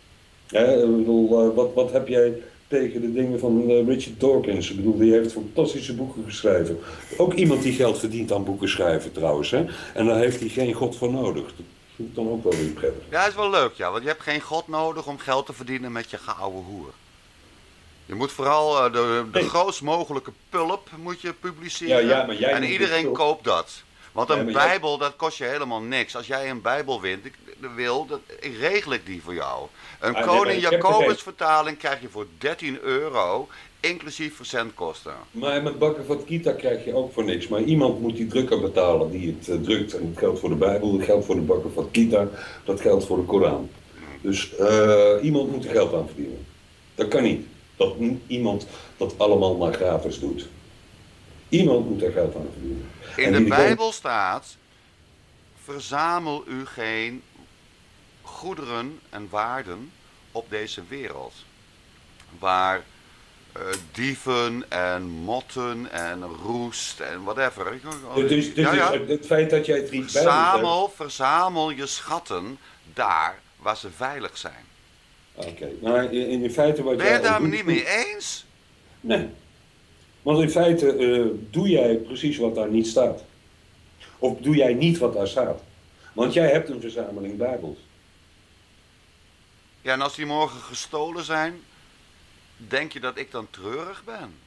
Hè, ik bedoel, uh, wat, wat heb jij tegen de dingen van uh, Richard Dawkins? Ik bedoel, die heeft fantastische boeken geschreven. Ook iemand die geld verdient aan boeken schrijven trouwens. Hè? En daar heeft hij geen god voor nodig. Dat vind ik dan ook wel weer prettig. Ja, dat is wel leuk, ja. Want je hebt geen god nodig om geld te verdienen met je geouwe hoer. Je moet vooral uh, de, de Nee. grootst mogelijke pulp moet je Ja, publiceren. ja, maar jij En moet iedereen dus ook- koopt dat. Want Ja, een maar jij- bijbel, dat kost je helemaal niks. Als jij een bijbel wint, ik, wil, dat, ik regel ik die voor jou. Een Ah, nee, maar Koning ik heb er Jacobus geen- vertaling krijg je voor dertien euro, inclusief verzendkosten. Maar met Bhagavad Gita krijg je ook voor niks. Maar iemand moet die drukker betalen die het uh, drukt. En dat geldt voor de Bijbel, dat geldt voor de Bhagavad Gita, dat geldt voor de Koran. Dus uh, iemand moet er geld aan verdienen. Dat kan niet. Dat niet iemand dat allemaal maar gratis doet. Iemand moet er geld aan verdienen. In En de die Bijbel staat, verzamel u geen goederen en waarden op deze wereld. Waar uh, dieven en motten en roest en whatever. Dus, dus, dus ja, ja. het feit dat jij drie Bijbels Verzamel, verzamel je schatten daar waar ze veilig zijn. Oké, okay. Maar in, in feite wat Ben je jij... het daar doet- niet mee eens? Nee. Want in feite uh, doe jij precies wat daar niet staat. Of doe jij niet wat daar staat. Want jij hebt een verzameling Bijbels. Ja, en als die morgen gestolen zijn, denk je dat ik dan treurig ben?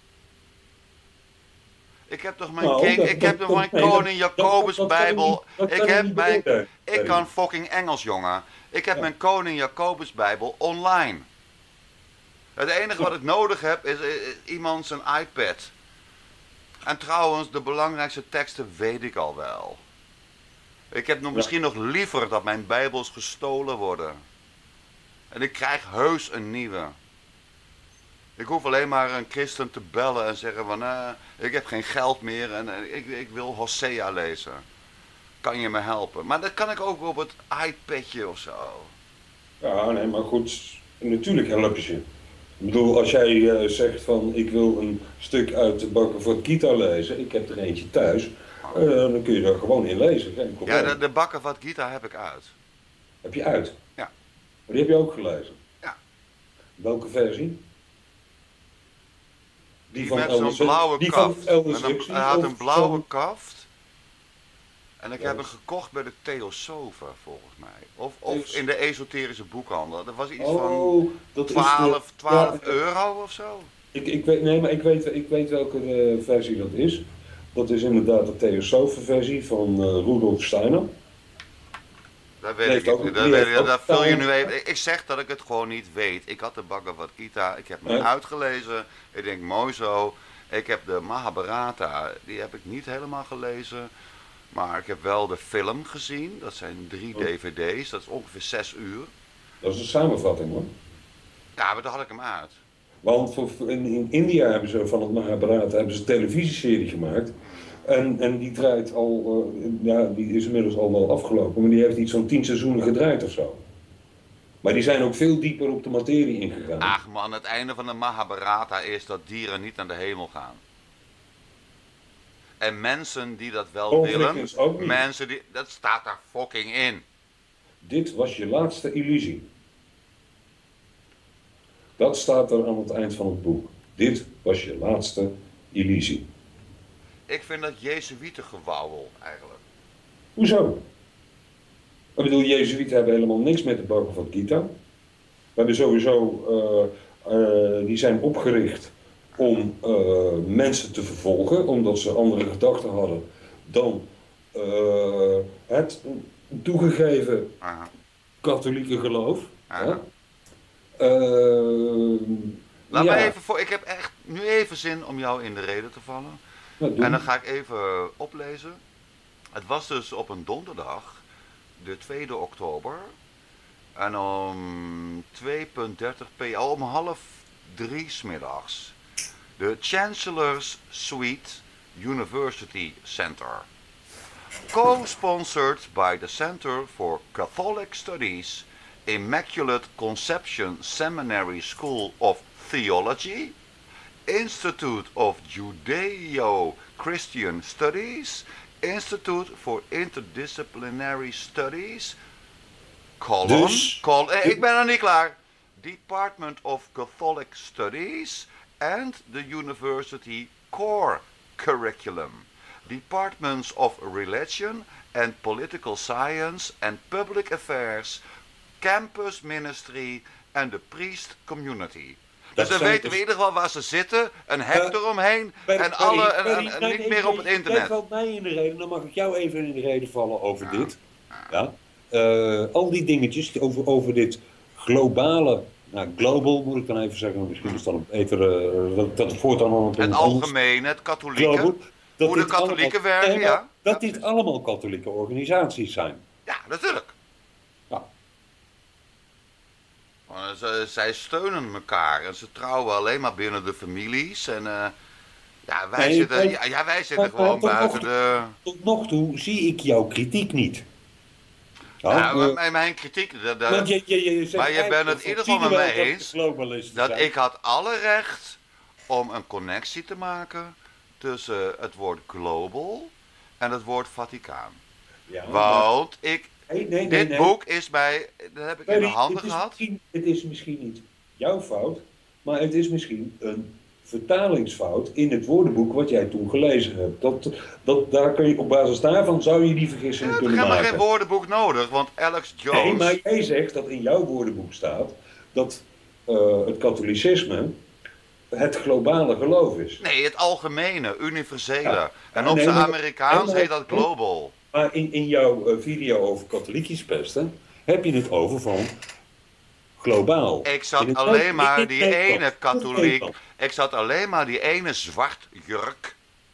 Ik heb toch mijn, Nou, king, dat- ik dat- heb toch dat- mijn nee, dat- Koning dat- Jacobus dat- dat kan je Bijbel. niet- dat Ik kan je heb niet mijn, beoordelen. ik kan fucking Engels, jongen. Ik heb Ja. mijn Koning Jacobus Bijbel online. Het enige wat ik nodig heb is, is iemand zijn iPad. En trouwens, de belangrijkste teksten weet ik al wel. Ik heb nog, Ja. misschien nog liever dat mijn Bijbels gestolen worden. En ik krijg heus een nieuwe. Ik hoef alleen maar een christen te bellen en zeggen van, eh, ik heb geen geld meer en eh, ik, ik wil Hosea lezen. Kan je me helpen? Maar dat kan ik ook op het iPadje of zo. Ja, nee, maar goed. Natuurlijk help je ze. Ik bedoel, als jij eh, zegt van ik wil een stuk uit de Bhagavad Gita lezen, ik heb er eentje thuis, eh, dan kun je er gewoon in lezen. Geen probleem. Ja, de, de Bhagavad Gita heb ik uit. Heb je uit? Ja. Maar die heb je ook gelezen? Ja. Welke versie? Die, van met zo'n Elders- blauwe die van kaft. Elders Met een- Huxley Hij had of een blauwe van- kaft. En ik Ja. heb hem gekocht bij de Theosofen, volgens mij. Of, of Theos- in de esoterische boekhandel. Dat was iets van Oh, dat is de- twaalf, twaalf ja, euro of zo. Ik, ik weet, nee, maar ik weet, ik weet welke eh, versie dat is. Dat is inderdaad de Theosofen versie van uh, Rudolf Steiner. Dat weet Die ik heeft ook- niet. die Dat, weet heeft ik, ook dat vul je taal- nu even. Ik- Ik zeg dat ik het gewoon niet weet. Ik had de Bhagavad Gita, ik heb hem Ja. uitgelezen. Ik denk, mooi zo. Ik heb de Mahabharata, die heb ik niet helemaal gelezen. Maar ik heb wel de film gezien. Dat zijn drie Oh. D V D's. Dat is ongeveer zes uur. Dat is een samenvatting hoor. Ja, maar daar had ik hem uit. Want voor, voor- in, in India hebben ze van het Mahabharata hebben ze een televisieserie gemaakt. En, en die draait al, eh, ja, die is inmiddels al wel afgelopen, maar die heeft iets van tien seizoenen gedraaid of zo. Maar die zijn ook veel dieper op de materie ingegaan. Ach man, het einde van de Mahabharata is dat dieren niet naar de hemel gaan. En mensen die dat wel Overigens willen, ook niet. mensen die, dat staat daar fucking in. Dit was je laatste illusie. Dat staat er aan het eind van het boek. Dit was je laatste illusie. Ik vind dat Jezuïetengewauwel eigenlijk. Hoezo? Ik bedoel, Jezuïeten hebben helemaal niks met de Bhagavad Gita. We hebben sowieso, eh, eh, die zijn opgericht om eh, mensen te vervolgen, omdat ze andere gedachten hadden dan eh, het toegegeven Aha. katholieke geloof. Aha. Hè? Eh, Laat ja, me even voor, ik heb echt nu even zin om jou in de reden te vallen. nou, doe. En dan ga ik even oplezen. Het was dus op een donderdag, de tweede oktober. En om twee uur dertig p m, om half drie 's middags. De Chancellor's Suite University Center. Co-sponsored by the Center for Catholic Studies, Immaculate Conception Seminary School of Theology, Institute of Judeo-Christian Studies, Institute for Interdisciplinary Studies, colon, Dus- colon, eh, ik ben nog niet klaar. Department of Catholic Studies and the University Core Curriculum. Departments of Religion and Political Science and Public Affairs, Campus Ministry and the Priest Community. Dus dan weten we in ieder geval waar ze zitten, een hek uh, eromheen en, Barry, alle, en, Barry, en, en nee, niet meer nee, op het nee, internet. Jij valt mij in de reden, dan mag ik jou even in de reden vallen over Ja. dit. Ja? Uh, al die dingetjes over, over dit globale, nou global moet ik dan even zeggen, misschien is dat even, uh, dat, dat voortaan al Het algemene, het katholieke, global, hoe de katholieken allemaal, werken, ja. Dat dit allemaal katholieke organisaties zijn. Ja, natuurlijk. Ze, zij steunen elkaar en ze trouwen alleen maar binnen de families. En uh, ja, wij nee, zitten, maar, ja, ja, wij zitten gewoon buiten toe, de... Tot nog toe zie ik jouw kritiek niet. Ja, nou, uh, mijn, mijn kritiek... De, de, je, je, je, je maar je bent het in ieder geval met mij eens dat zijn. ik had alle recht om een connectie te maken tussen het woord global en het woord Vaticaan. Ja, Want maar... ik... Nee, nee, nee, Dit nee. boek is bij, dat heb ik Barry, in de handen het gehad. Het is misschien niet jouw fout, maar het is misschien een vertalingsfout in het woordenboek wat jij toen gelezen hebt. Dat, dat, daar kun je, op basis daarvan zou je die vergissing ja, kunnen maken. Ik heb geen woordenboek nodig, want Alex Jones... Nee, maar jij zegt dat in jouw woordenboek staat dat uh, het katholicisme het globale geloof is. Nee, het algemene, universele. Ja. En op nee, zijn Amerikaans heet dat global. Maar in, in jouw uh, video over katholiekjes pesten heb je het over van globaal. Ik zat alleen maar die ene katholiek, ik zat alleen maar die ene zwart jurk,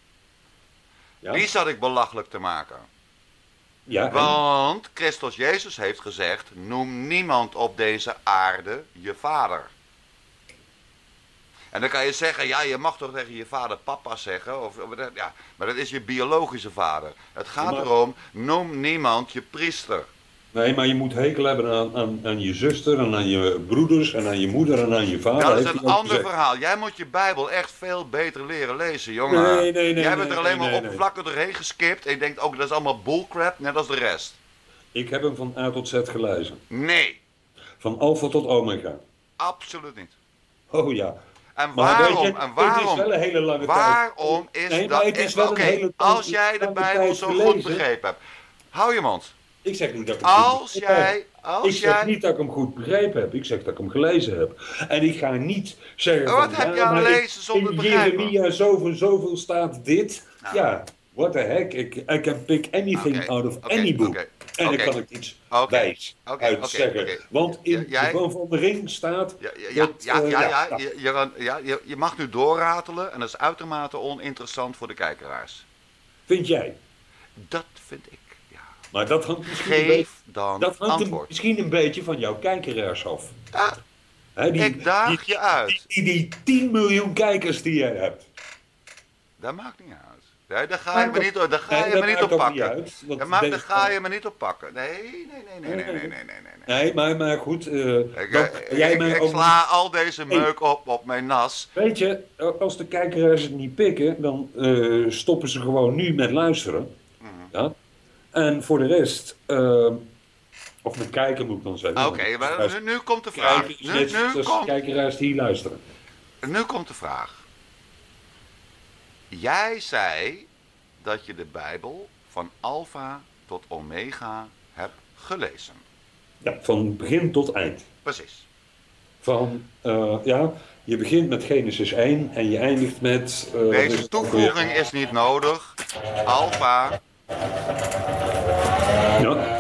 ja. Die zat ik belachelijk te maken. Ja, Want Christus Jezus heeft gezegd, noem niemand op deze aarde je vader. En dan kan je zeggen, ja, je mag toch tegen je vader papa zeggen, of, ja, maar dat is je biologische vader. Het gaat maar, erom, noem niemand je priester. Nee, maar je moet hekel hebben aan, aan, aan je zuster en aan je broeders en aan je moeder en aan je vader. Ja, dat is een ander gezegd. verhaal. Jij moet je Bijbel echt veel beter leren lezen, jongen. Nee, nee, nee. Jij bent nee, er alleen nee, maar nee, oppervlakkig nee. doorheen geskipt en je denkt ook, dat is allemaal bullcrap, net als de rest. Ik heb hem van A tot Z gelezen. Nee. Van Alpha tot Omega. Absoluut niet. Oh ja. En waarom, je, en waarom, het is wel een hele lange waarom tijd. is nee, dat... Het is wel Oké, okay, als jij de Bijbel zo gelezen. goed begrepen hebt, hou je mond. Ik zeg niet dat ik hem als goed begrepen jij, heb. Als ik zeg jij... niet dat ik hem goed begrepen heb. Ik zeg dat ik hem gelezen heb. En ik ga niet zeggen... Maar wat van, heb je ja, aan lezen zonder in begrijpen? In Jeremia zoveel, zoveel staat dit. Nou. Ja, what the heck. Ik I can pick anything okay. out of okay. any book. Okay. En okay. dan kan ik iets okay. wijs okay. uit okay. zeggen. Okay. Want in ja, de Van de Ring staat... Ja, ja, dat, ja, uh, ja, ja, ja, ja. Je, je, ja je, je mag nu doorratelen en dat is uitermate oninteressant voor de kijkeraars. Vind jij? Dat vind ik, ja. Maar dat hangt misschien, Geef een, beetje, dan dat hangt antwoord. Een, misschien een beetje van jouw kijkeraars af. Ja, He, die, ik daag die, je uit. Die, die, die tien miljoen kijkers die jij hebt. Dat maakt niet uit. Nee, daar ga je me niet, daar ga nee, je me niet op pakken. Niet uit, ja, maar daar ga je me niet op pakken. Nee, nee, nee, nee, nee, nee, nee, nee. Nee, nee maar, maar goed. Uh, ik, dat, ik, jij ik, mij ik ook sla niet... al deze meuk hey. op op mijn nas. Weet je, als de kijkers het niet pikken, dan uh, stoppen ze gewoon nu met luisteren. Mm-hmm. Ja? En voor de rest, uh, of met kijken moet ik dan zeggen. Oké, okay, maar nu, nu komt de vraag. Nu, net, nu dus komt... kijkers die luisteren. Nu komt de vraag. Jij zei dat je de Bijbel van Alpha tot Omega hebt gelezen. Ja, van begin tot eind. Precies. Van, uh, ja, je begint met Genesis één en je eindigt met... Uh, Deze toevoeging is niet nodig. Alpha. Ja.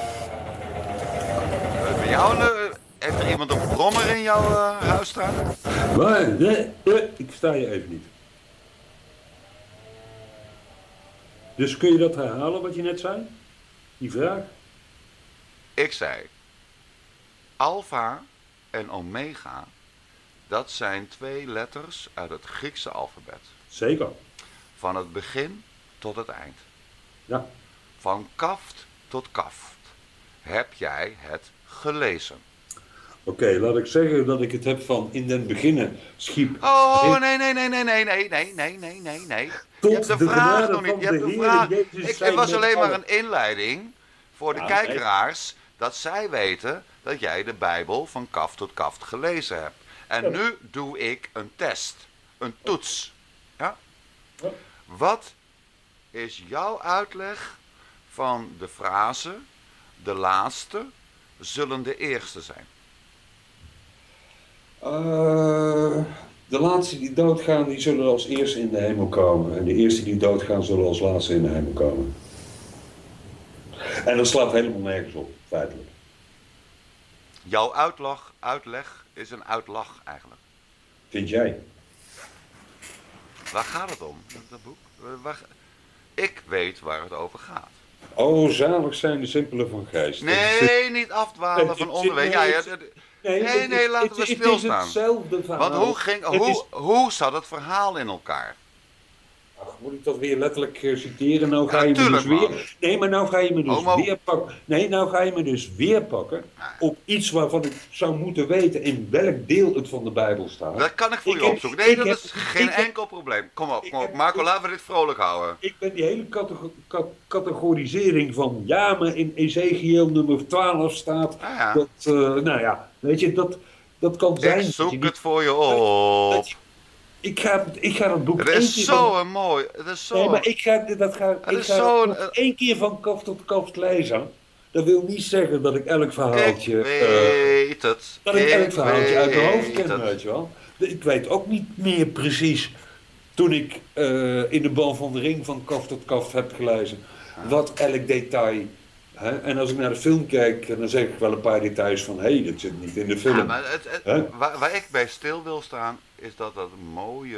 Bij jou, uh, heeft er iemand een brommer in jouw uh, huis staan? Nee, nee, nee, ik sta je even niet. Dus kun je dat herhalen wat je net zei? Die vraag? Ik zei, Alpha en Omega, dat zijn twee letters uit het Griekse alfabet. Zeker. Van het begin tot het eind. Ja. Van kaft tot kaft. Heb jij het gelezen? Oké, okay, laat ik zeggen dat ik het heb van in den beginnen schiep. Oh, nee, nee, nee, nee, nee, nee, nee, nee, nee, nee, nee. Tot je hebt de, de vraag nog niet. Je hebt de vraag. Ik, het was alleen alle... maar een inleiding voor de ja, kijkeraars, nee. dat zij weten dat jij de Bijbel van kaft tot kaft gelezen hebt. En Ja. nu doe ik een test, een toets. Ja? Ja. Wat is jouw uitleg van de frase, de laatste zullen de eerste zijn? Uh, de laatste die doodgaan, die zullen als eerste in de hemel komen. En de eerste die doodgaan, zullen als laatste in de hemel komen. En dat slaat helemaal nergens op, feitelijk. Jouw uitleg, uitleg is een uitlag eigenlijk. Vind jij? Waar gaat het om, dat, dat boek? Waar, ik weet waar het over gaat. Oh, zalig zijn de simpelen van geest. Nee, niet afdwalen Nee, van ik onderwerp. zit- Ja, nee, ja, ik- ja, Nee, nee, het nee, is- laten het- we het is stilstaan. hetzelfde verhaal. Want hoe, ging, Het hoe, is- hoe zat het verhaal in elkaar? Ach, moet ik dat weer letterlijk eh, citeren? Nou ga Ja, je me dus natuurlijk, man. weer... Nee, maar nou ga je me dus Homo. weer pakken. Nee, nou ga je me dus weer pakken op iets waarvan ik zou moeten weten in welk deel het van de Bijbel staat. Dat kan ik voor Ik je heb- opzoeken. Nee, ik dat heb- is geen ik heb- enkel probleem. Kom op, ik kom op. heb- Marco, laten we dit vrolijk houden. Ik ben die hele catego- cat- categorisering van ja, maar in Ezekiel nummer twaalf staat Ah, ja. dat, eh, nou ja, weet je, dat, dat kan zijn. Ik dat je zoek niet- het voor je op. dat je- ik, ga, ik ga dat boek Het één is keer zo van- een mooi. Het is zo. Nee, maar ik ga, dat ga, ik is ga zo'n- dat nog één keer van kaft tot kaft lezen. Dat wil niet zeggen dat ik elk Ik verhaaltje... eh, weet het. dat ik elk verhaaltje uit mijn hoofd weet ken, het. weet je wel. Ik weet ook niet meer precies, toen ik eh, in de bal van de ring van kaft tot kaft heb gelezen, wat elk detail... Hè? En als ik naar de film kijk, dan zeg ik wel een paar details van, hé, hey, dat zit niet in de film. Ja, maar het, het- Hè? waar, waar ik bij stil wil staan, is dat dat mooie,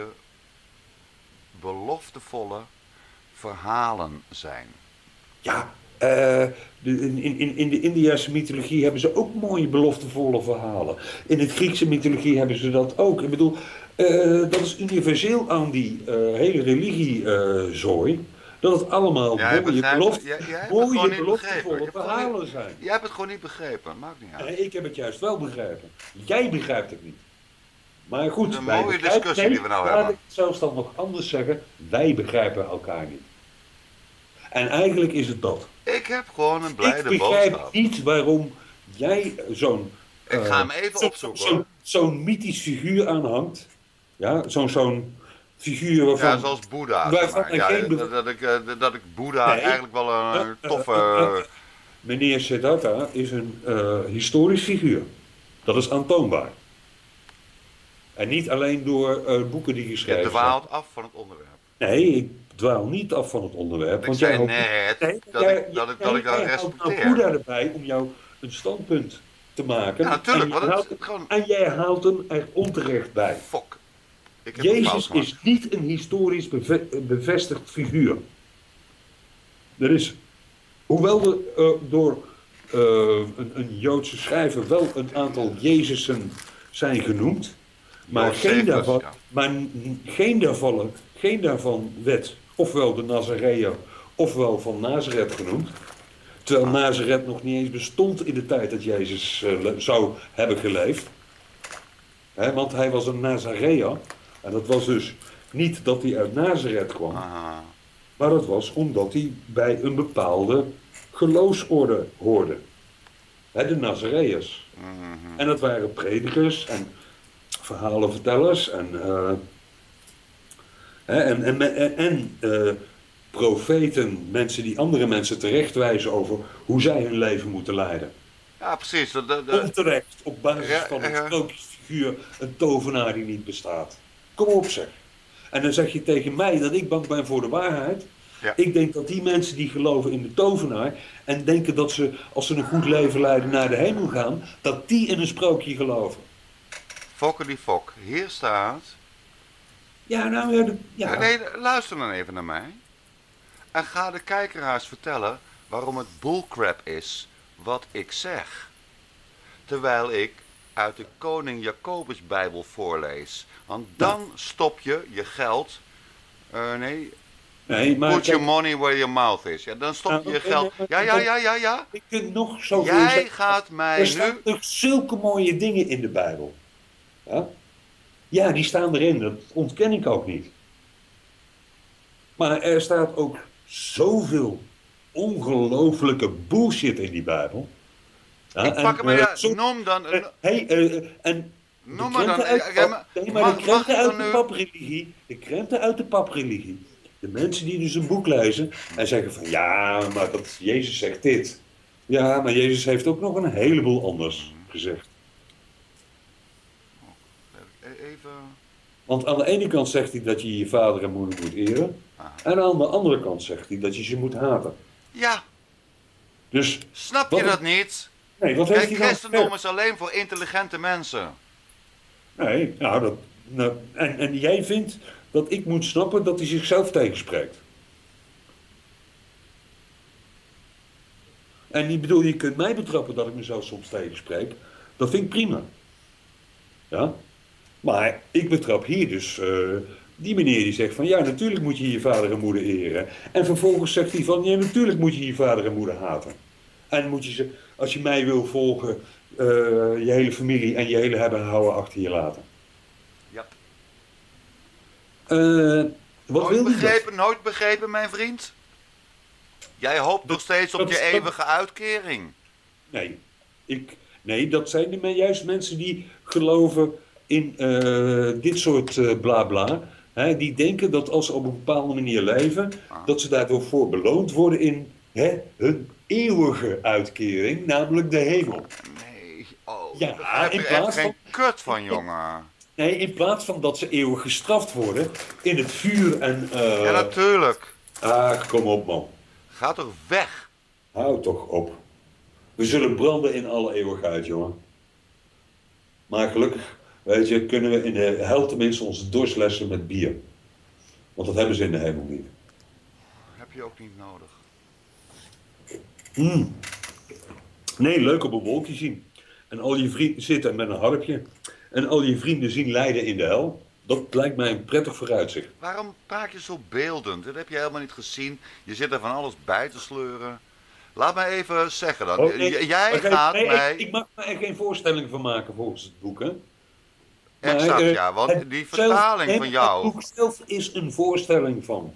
beloftevolle verhalen zijn. Ja, eh, de, in, in, in de Indiase mythologie hebben ze ook mooie beloftevolle verhalen. In de Griekse mythologie hebben ze dat ook. Ik bedoel, eh, dat is universeel aan die eh, hele religiezooi. dat het allemaal Jij mooie, begrijpt- beloft, jij- jij hebt het mooie gewoon niet begrepen. beloftevolle Je hebt gewoon verhalen niet- zijn. Jij hebt het gewoon niet begrepen, maakt niet uit. Nee, ik heb het juist wel begrepen. Jij begrijpt het niet. Maar goed, Een wij mooie begrijpen- discussie nee, die we nou laat hebben. ik het zelfs dan nog anders zeggen. Wij begrijpen elkaar niet. En eigenlijk is het dat. Ik heb gewoon een Ik blijde begrijp boodschap. niet waarom jij zo'n... Ik eh, ga hem even zo- opzoeken, zo- hoor. Zo'n mythisch figuur aanhangt. Ja, zo'n zo'n figuur waarvan... Ja, zoals Boeddha. zeg waarvan maar. er Ja, geen be- dat, dat ik, eh, dat ik Boeddha Nee. eigenlijk wel een Eh, eh, toffe... eh, eh, Meneer Siddhartha is een eh, historisch figuur. Dat is aantoonbaar. En niet alleen door eh, boeken die Je geschreven zijn. dwaalt af van het onderwerp. Nee, ik dwaal niet af van het onderwerp. Ik want zei jij hoopt- net Nee, dat jij- ik dat, ik, nee, dat, ik dat jij houdt nou respecteer. Boeddha erbij om jou een standpunt te maken. Ja, natuurlijk, En, want je het haalt- is gewoon... en jij haalt hem er onterecht bij. Fok. Ik heb een fout Jezus gemaakt. is niet een historisch beve- bevestigd figuur. Er is, hoewel er eh, door eh, een, een Joodse schrijver wel een aantal Jezusen zijn genoemd, maar Josephus, geen daarvan, ja. maar n- geen daarvan, geen daarvan werd ofwel de Nazareër ofwel van Nazareth genoemd. Terwijl Nazareth nog niet eens bestond in de tijd dat Jezus eh, le- zou hebben geleefd. Hè, want hij was een Nazareër. En dat was dus niet dat hij uit Nazareth kwam. Ah, Maar dat was omdat hij bij een bepaalde geloofsorde hoorde. Hè, de Nazareërs. mhm. En dat waren predikers en verhalenvertellers en, eh, hè, en, en, en, en eh, profeten, mensen die andere mensen terechtwijzen over hoe zij hun leven moeten leiden. Ja, precies. De, de, de- Onterecht, op basis Ja, van een ja. sprookjesfiguur, een tovenaar die niet bestaat. Kom op zeg. En dan zeg je tegen mij dat ik bang ben voor de waarheid. Ja. Ik denk dat die mensen die geloven in de tovenaar en denken dat ze, als ze een goed leven leiden, naar de hemel gaan, dat die in een sprookje geloven. Fokker die fok. Hier staat... Ja, nou ja, de- ja. Nee, luister dan even naar mij. En ga de kijkeraars vertellen waarom het bullcrap is wat ik zeg. Terwijl ik uit de Koning Jacobus Bijbel voorlees. Want dan stop je je geld... eh, nee, Nee, maar put your kijk, money where your mouth is. Ja, dan stop je je Nou, geld... eh, Ja, ja, ja, ja, ja. ik kunt nog zoveel Jij zeggen. gaat mij Er staan nu... toch zulke mooie dingen in de Bijbel. Ja? Ja, die staan erin, dat ontken ik ook niet. Maar er staat ook zoveel ongelofelijke bullshit in die Bijbel. Ja, Ik en, pak hem maar, eh, ja, zo- noem dan, eh, hey, eh, en de noem maar dan. krenten uit, Ja, ja, maar nee, maar de mag, mag krenten ik dan uit de nu? papreligie, de krenten uit de papreligie. De mensen die dus een boek lezen en zeggen van ja, maar dat, Jezus zegt dit. Ja, maar Jezus heeft ook nog een heleboel anders gezegd. Even... Want aan de ene kant zegt hij dat je je vader en moeder moet eren. Ah. En aan de andere kant zegt hij dat je ze moet haten. Ja, Dus, snap je wat, dat niet? nee, wat heeft Kijk, hij dan christendom gezegd? is alleen voor intelligente mensen. Nee, nou, dat, nou en, en jij vindt dat ik moet snappen dat hij zichzelf tegenspreekt. En ik bedoel, je kunt mij betrappen dat ik mezelf soms tegenspreek. Dat vind ik prima. Ja? Maar ik betrap hier dus eh, die meneer die zegt van ja, natuurlijk moet je je vader en moeder eren. En vervolgens zegt hij van ja, natuurlijk moet je je vader en moeder haten. En moet je ze, als je mij wil volgen, eh, je hele familie en je hele hebben en houden achter je laten. Ja. Eh, wat Nooit wil hij dat? begrepen, nooit begrepen, mijn vriend? Jij hoopt nog Dat- steeds op dat- je dat- eeuwige uitkering. Nee, ik, nee, dat zijn de, men- juist mensen die geloven in eh, dit soort eh bla bla. Hè, die denken dat als ze op een bepaalde manier leven, Ah. dat ze daardoor voor beloond worden in hè, hun eeuwige uitkering, namelijk de hemel. Nee, oh, Ja, ik begrijp in er echt plaats geen van- kut van, jongen. Nee, in plaats van dat ze eeuwig gestraft worden in het vuur en... eh, Ja, natuurlijk. ah, kom op man. Ga toch weg. Hou toch op. We zullen branden in alle eeuwigheid, jongen. Maar gelukkig, weet je, kunnen we in de hel tenminste onze dorst lessen met bier. Want dat hebben ze in de hemel niet. Heb je ook niet nodig. Mm. Nee, leuk op een wolkje zien. En al je vrienden zitten met een harpje. En al je vrienden zien lijden in de hel. Dat lijkt mij een prettig vooruitzicht. Waarom praat je zo beeldend? Dat heb je helemaal niet gezien. Je zit er van alles bij te sleuren. Laat mij even zeggen dan. Oh, nee, J- Jij oké, gaat nee, mij... Ik, ik mag er geen voorstelling van maken volgens het boek, hè? Maar, Exact, eh, ja. Want het die zelf- vertaling nee, van Het jou... boek zelf is een voorstelling van.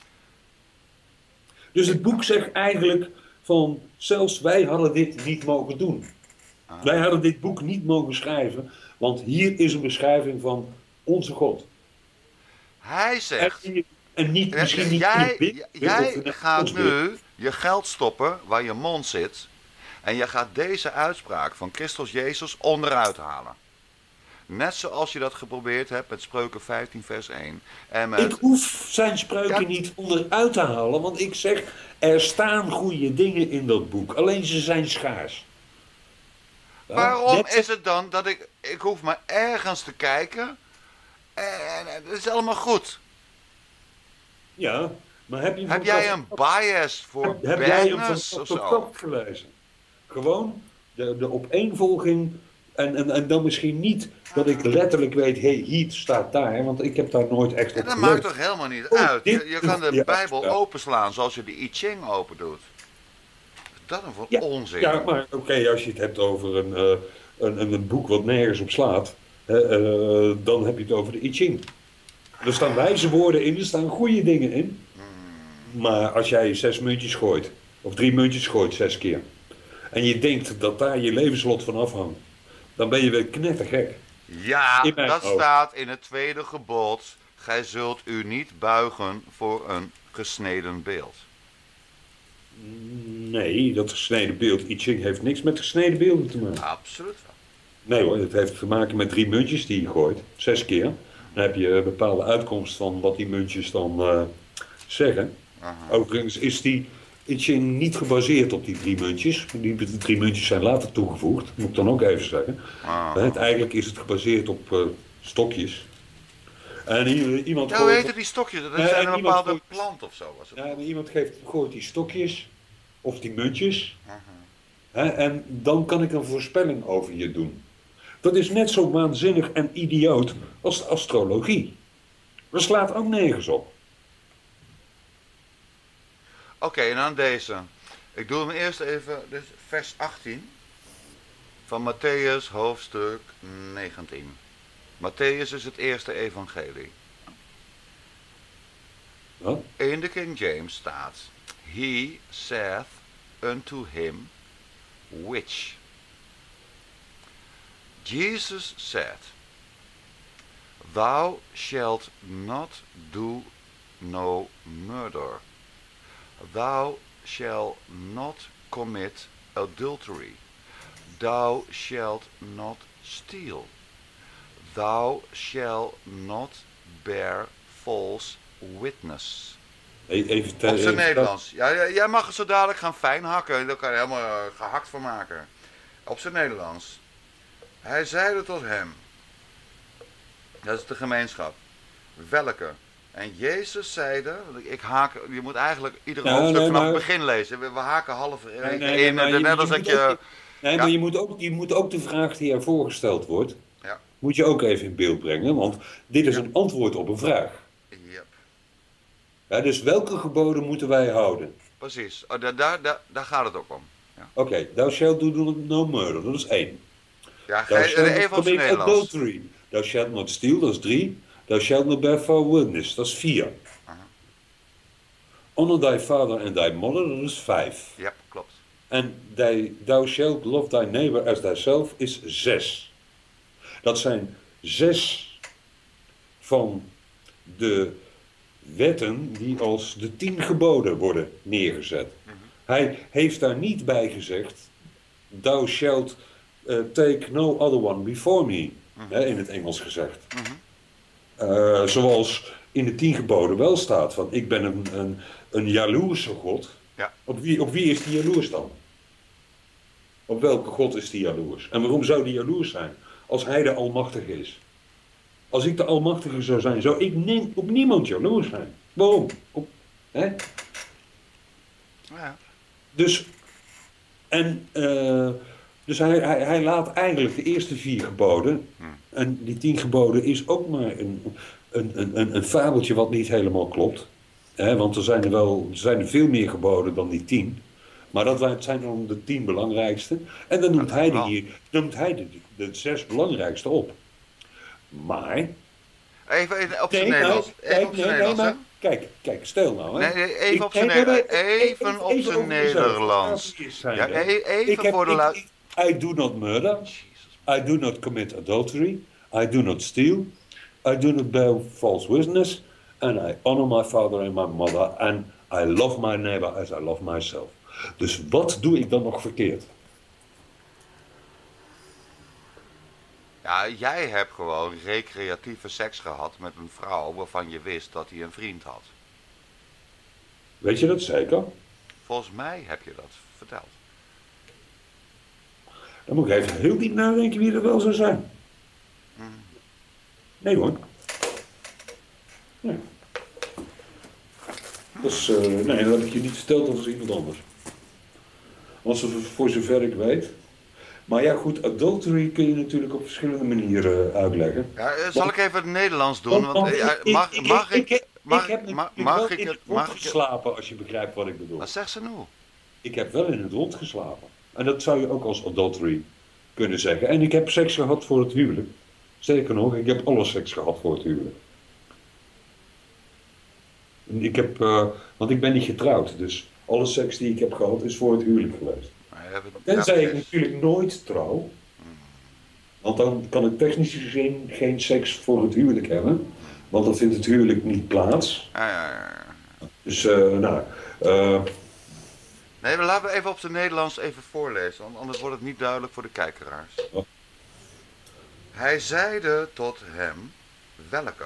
Dus het boek zegt eigenlijk van, zelfs wij hadden dit niet mogen doen. Ah. Wij hadden dit boek niet mogen schrijven, want hier is een beschrijving van onze God. Hij zegt... En, en niet, misschien niet in Jij, het beeld, jij of in het gaat godsbeeld. nu je geld stoppen waar je mond zit. En je gaat deze uitspraak van Christus Jezus onderuit halen. Net zoals je dat geprobeerd hebt met Spreuken vijftien vers één. En met... Ik hoef zijn spreuken Ja. niet onderuit te halen, want ik zeg, er staan goede dingen in dat boek, alleen ze zijn schaars. Ja, Waarom net- is het dan dat ik... Ik hoef maar ergens te kijken. En het is allemaal goed. Ja, maar heb je Heb van jij kaf- een bias voor heb jij hem banners van of tot zo? kop gelezen? Gewoon de, de opeenvolging en, en, en dan misschien niet dat ik letterlijk weet, hé, hey, hier staat daar, want ik heb daar nooit echt En op dat gelet. maakt toch helemaal niet Oh, uit? dit Je, je kan de ja, Bijbel ja. openslaan zoals je de I Ching open doet. Dat is voor Ja, onzin. Ja, maar oké, als je het hebt over een, eh, een, een, een boek wat nergens op slaat, hè, eh, dan heb je het over de I Ching. Er staan wijze woorden in, er staan goede dingen in. Maar als jij zes muntjes gooit, of drie muntjes gooit zes keer, en je denkt dat daar je levenslot van afhangt, dan ben je weer knettergek. Ja, In mijn dat ogen. staat in het tweede gebod. Gij zult u niet buigen voor een gesneden beeld. Nee, dat gesneden beeld, I Ching heeft niks met gesneden beelden te maken. Absoluut wel. Nee hoor, het heeft te maken met drie muntjes die je gooit, zes keer. Dan heb je een bepaalde uitkomst van wat die muntjes dan eh, zeggen. Aha. Overigens is die I Ching niet gebaseerd op die drie muntjes. Die drie muntjes zijn later toegevoegd, moet ik dan ook even zeggen. Ah. Het, eigenlijk is het gebaseerd op eh, stokjes. En i- iemand Ja, hoe gooit- heette die stokjes? Dat Nee, zijn en een iemand bepaalde gooit- plant of zo was het. Ja, en iemand geeft, gooit die stokjes of die muntjes. Aha. Hè, en dan kan ik een voorspelling over je doen. Dat is net zo waanzinnig en idioot als de astrologie. Dat slaat ook nergens op. Oké, en dan deze. Ik doe hem eerst even, dus vers achttien van Matthäus hoofdstuk negentien. Matthäus is het eerste evangelie. Ja? In de King James staat: He saith unto him, which Jesus said, Thou shalt not do no murder. Thou shalt not commit adultery. Thou shalt not steal. Thou shalt not bear false witness. Even Op zijn Nederlands. Ja, jij mag het zo dadelijk gaan fijn hakken. Daar kan je helemaal uh, gehakt van maken. Op zijn Nederlands. Hij zeide tot hem. Dat is de gemeenschap. Welke? En Jezus zeide. Ik haak. Je moet eigenlijk iedere Ja, hoofdstuk nee, vanaf maar... het begin lezen. We, we haken half Nee, in. nee, nee, maar je, net als je dat je. ook, nee, ja. maar je moet, ook, je moet ook de vraag die er voorgesteld wordt. Ja. Moet je ook even in beeld brengen. Want dit is Ja. een antwoord op een vraag. Yep. Ja, dus welke geboden moeten wij houden? Precies. Oh, daar, daar, daar, daar gaat het ook om. Ja. Oké, okay, thou shalt do no murder, dat is één. Ja, Thou ga, shalt even not op zijn commit Nederlands. adultery. Thou shalt not steal, dat is drie. Thou shalt not bear false witness, dat is vier. Aha. Honor thy father and thy mother, dat is vijf. Ja, klopt. En thy, thou shalt love thy neighbor as thyself is zes. Dat zijn zes van de wetten die als de tien geboden worden neergezet. Mm-hmm. Hij heeft daar niet bij gezegd, thou shalt uh, take no other one before me, mm-hmm. hè, in het Engels gezegd. Mm-hmm. Uh, zoals in de tien geboden wel staat, van ik ben een, een, een jaloerse God. Ja. Op, wie, op wie is die jaloers dan? Op welke God is die jaloers? En waarom zou die jaloers zijn? Als hij de Almachtige is. Als ik de Almachtige zou zijn, zou ik nie, op niemand jaloers zijn. Waarom? Op, hè? Ja. Dus, en, uh, dus hij, hij, hij laat eigenlijk de eerste vier geboden, hmm. en die tien geboden is ook maar een, een, een, een fabeltje wat niet helemaal klopt. Hè? Want er zijn er wel er zijn er veel meer geboden dan die tien. Maar dat zijn dan de tien belangrijkste. En dan noemt hij, de, hier, noemt hij de, de zes belangrijkste op. Maar... Even, even op zijn nee, Nederlands. Nou, even kijk, op zijn nee, Nederlands. Nee, maar, kijk, kijk, stel nou. Hè. Nee, even op zijn Nederlands. Even op zijn Nederlands. Ja, even voor de laatste... I do not murder. I do not commit adultery. I do not steal. I do not bear false witness. And I honor my father and my mother. And I love my neighbor as I love myself. Dus wat doe ik dan nog verkeerd? Ja, jij hebt gewoon recreatieve seks gehad met een vrouw waarvan je wist dat hij een vriend had. Weet je dat zeker? Volgens mij heb je dat verteld. Dan moet ik even heel diep nadenken wie er wel zou zijn. Hmm. Nee hoor. Nee. Dus, uh, nee, dat heb ik je niet verteld, dat was iemand anders. Want voor zover ik weet. Maar ja goed, adultery kun je natuurlijk op verschillende manieren uitleggen. Ja, zal want, ik even het Nederlands doen? Want, want ik, mag, ik, mag ik... ik, mag, ik heb mag, mag ik in het het rond geslapen, als je begrijpt wat ik bedoel. Wat zegt ze nu? Ik heb wel in het rond geslapen. En dat zou je ook als adultery kunnen zeggen. En ik heb seks gehad voor het huwelijk. Sterker nog, ik heb alle seks gehad voor het huwelijk. Ik heb, uh, want ik ben niet getrouwd, dus alle seks die ik heb gehad is voor het huwelijk geweest. Tenzij ik natuurlijk nooit trouw, want dan kan ik technisch gezien geen seks voor het huwelijk hebben, want dan vindt het huwelijk niet plaats. Ja, ja, ja. Dus, uh, nou... Uh... Nee, maar laten we even op zijn Nederlands even voorlezen, want anders wordt het niet duidelijk voor de kijkeraars. Oh. Hij zeide tot hem, welke?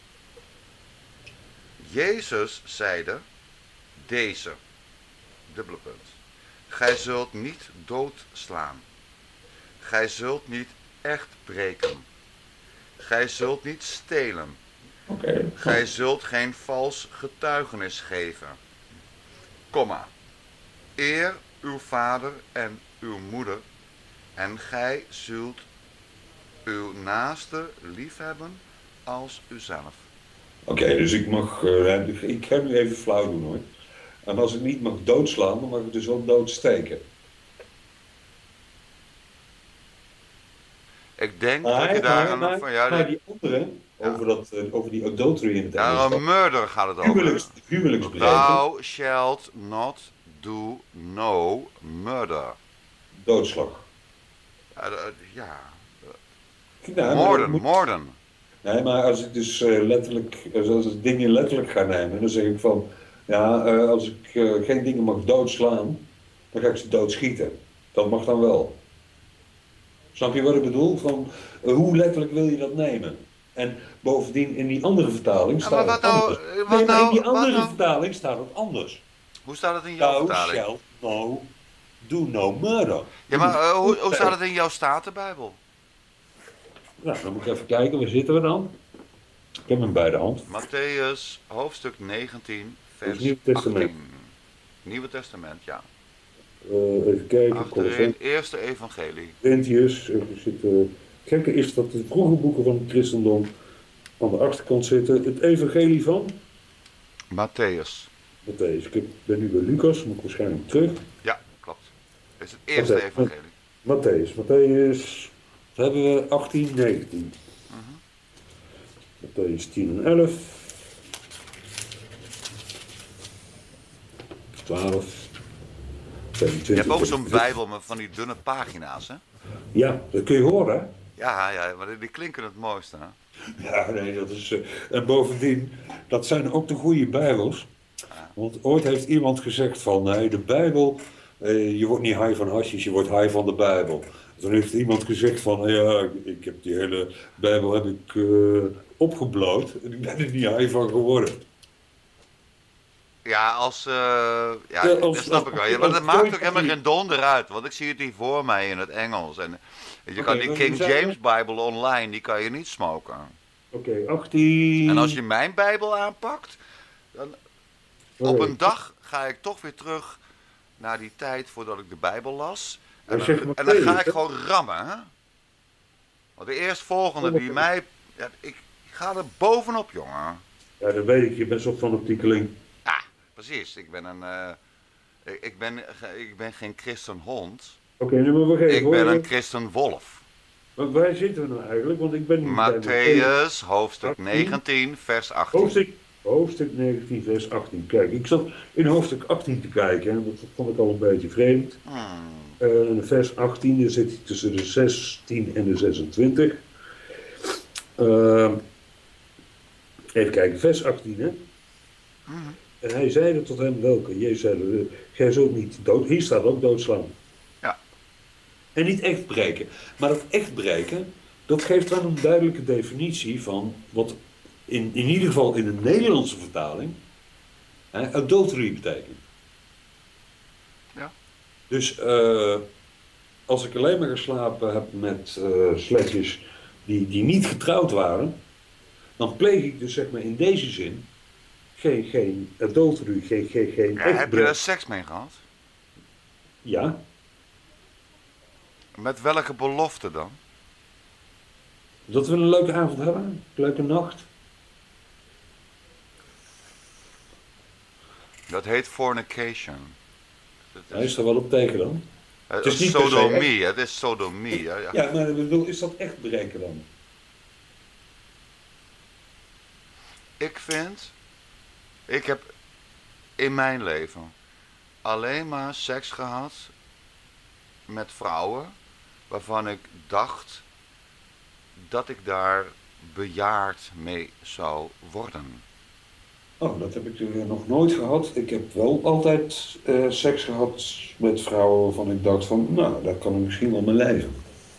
Jezus zeide, deze, dubbele punt. Gij zult niet doodslaan. Gij zult niet echt breken. Gij zult niet stelen. Okay. Gij zult geen vals getuigenis geven. Komma. Eer uw vader en uw moeder. En gij zult uw naaste liefhebben als uzelf. Oké, okay, dus ik mag, uh, ik ga nu even flauw doen hoor. En als ik niet mag doodslaan, dan mag ik dus wel doodsteken. Ik denk maar, dat je daar een... Maar, van, ja, maar die andere, ja. over, dat, uh, over die adultery in het Engels. Ja, een murder gaat het over. Huwelijks, huwelijksbreken. Thou shalt not do no murder. Doodslag. Ja, ja. Nou, Moorden, moet... moorden. Nee, maar als ik dus uh, letterlijk, als ik dingen letterlijk ga nemen, dan zeg ik van, ja, uh, als ik uh, geen dingen mag doodslaan, dan ga ik ze doodschieten. Dat mag dan wel. Snap je wat ik bedoel? Van, uh, hoe letterlijk wil je dat nemen? En bovendien, in die andere vertaling staat ja, het nou, anders. wat Nee, maar nou, in die andere nou? vertaling staat het anders. Hoe staat het in jouw Thou vertaling? shalt no, do no murder. Ja, maar uh, hoe, hoe staat het in jouw Statenbijbel? Nou, dan moet ik even kijken, waar zitten we dan? Ik heb hem bij de hand. Matthäus, hoofdstuk negentien, vers Nieuw Testament. achttien. Nieuwe Testament, ja. Uh, even kijken. Achterin, eerste evangelie. Corinthiërs. Er zitten... Gekke is dat de vroege boeken van het christendom aan de achterkant zitten. Het evangelie van? Matthäus. Matthäus. Ik heb- ben nu bij Lucas, moet ik waarschijnlijk terug. Ja, klopt. Dit is het eerste Matthäus. evangelie. Matthäus. Matthäus. Wat hebben we? achttien, negentien. Matthäus tien en elf. twaalf. Je hebt ook zo'n bijbel met van die dunne pagina's, hè? Ja, dat kun je horen, hè? Ja, ja, maar die- die klinken het mooiste, hè? Ja, nee, dat is... eh, en bovendien, dat zijn ook de goede bijbels. Want ooit heeft iemand gezegd van, nee, de bijbel... eh, je wordt niet high van hasjes, je wordt high van de bijbel. Toen heeft iemand gezegd van, ja, ik, ik heb die hele bijbel heb ik eh, opgebloot. En ik ben er niet high van geworden. Ja, als... eh, ja, Ja, als- dat snap als- ik wel. Ja, maar als dat maakt ook Joyce- helemaal geen donder uit. Want ik zie het hier voor mij in het Engels. En je Oké, kan die dan King zijn we- James Bijbel online, die kan je niet smoken. Oké, achttien... En als je mijn Bijbel aanpakt, dan op Oké. een dag ga ik toch weer terug naar die tijd voordat ik de Bijbel las. En Maar zeg dan, maar en dan ga Matthäus, ik hè? gewoon rammen, hè. Want de eerstvolgende die Oké. mij... Ja, ik ga er bovenop, jongen. Ja, dat weet ik, je bent zo'n fanatiekeling. Ja, precies. Ik ben een... eh, ik, ik, ben, ge- ik ben geen christenhond. Oké, nu maar wacht even. Ik hoor. ben een christenwolf. Maar waar zitten we nou eigenlijk? Want ik ben niet bij Matthäus, hoofdstuk achttien. negentien, vers achttien. Hoofdstuk, hoofdstuk negentien, vers achttien. Kijk, ik zat in hoofdstuk achttien te kijken. En dat vond ik al een beetje vreemd. Hmm. Uh, vers achttien, daar zit hij tussen de zestien en de zesentwintig. Uh, even kijken, vers achttien, hè. Hmm. En hij zeide tot hem, welke? Jezus zei, gij zult niet dood... Hier staat ook doodslaan. Ja. En niet echt breken. Maar dat echt breken, dat geeft wel een duidelijke definitie van wat in, in ieder geval in de Nederlandse vertaling hè, adultery betekent. Ja. Dus uh, als ik alleen maar geslapen heb met uh, sletjes die, die niet getrouwd waren, dan pleeg ik dus zeg maar in deze zin geen, geen adultery, geen, geen, geen Ja, echt heb je breken. daar seks mee gehad? Ja, Met welke belofte dan? dat we een leuke avond hebben, een leuke nacht. Dat heet fornication. Dat Hij is er wel op tegen dan. het is is niet per se sodomie, het is sodomie. Ja, ja. Ja, maar ik bedoel, is dat echt breken dan? Ik vind, ik heb in mijn leven alleen maar seks gehad met vrouwen waarvan ik dacht dat ik daar bejaard mee zou worden. Oh, dat heb ik uh, nog nooit gehad. Ik heb wel altijd uh, seks gehad met vrouwen waarvan ik dacht van, nou, dat kan ik misschien wel mijn leven.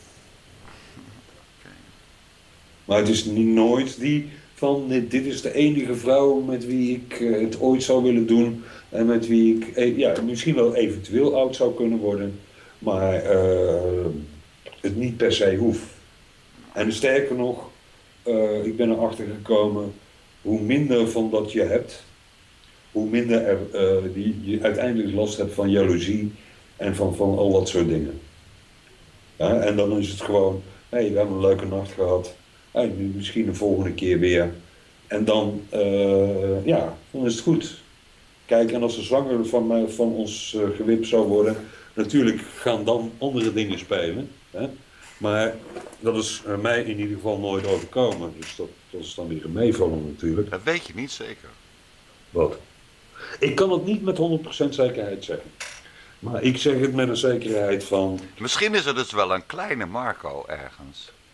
Okay. Maar het is niet nooit die van, dit, dit is de enige vrouw met wie ik uh, het ooit zou willen doen. En met wie ik uh, ja, misschien wel eventueel oud zou kunnen worden. Maar uh, het niet per se hoeft. En sterker nog, uh, ik ben erachter gekomen, hoe minder van dat je hebt, hoe minder er, uh, die, je uiteindelijk last hebt van jaloezie en van, van al dat soort dingen. Ja, en dan is het gewoon, hé, hey, we hebben een leuke nacht gehad, hey, misschien de volgende keer weer. En dan, uh, ja, dan is het goed. Kijk, en als de zwanger van, uh, van ons uh, gewipt zou worden, natuurlijk gaan dan andere dingen spelen. Hè? Maar dat is uh, mij in ieder geval nooit overkomen. Dus dat, dat is dan weer een meevallen natuurlijk. Dat weet je niet zeker. Wat? Ik kan het niet met honderd procent zekerheid zeggen. Maar ik zeg het met een zekerheid van... Misschien is er dus wel een kleine Marco ergens.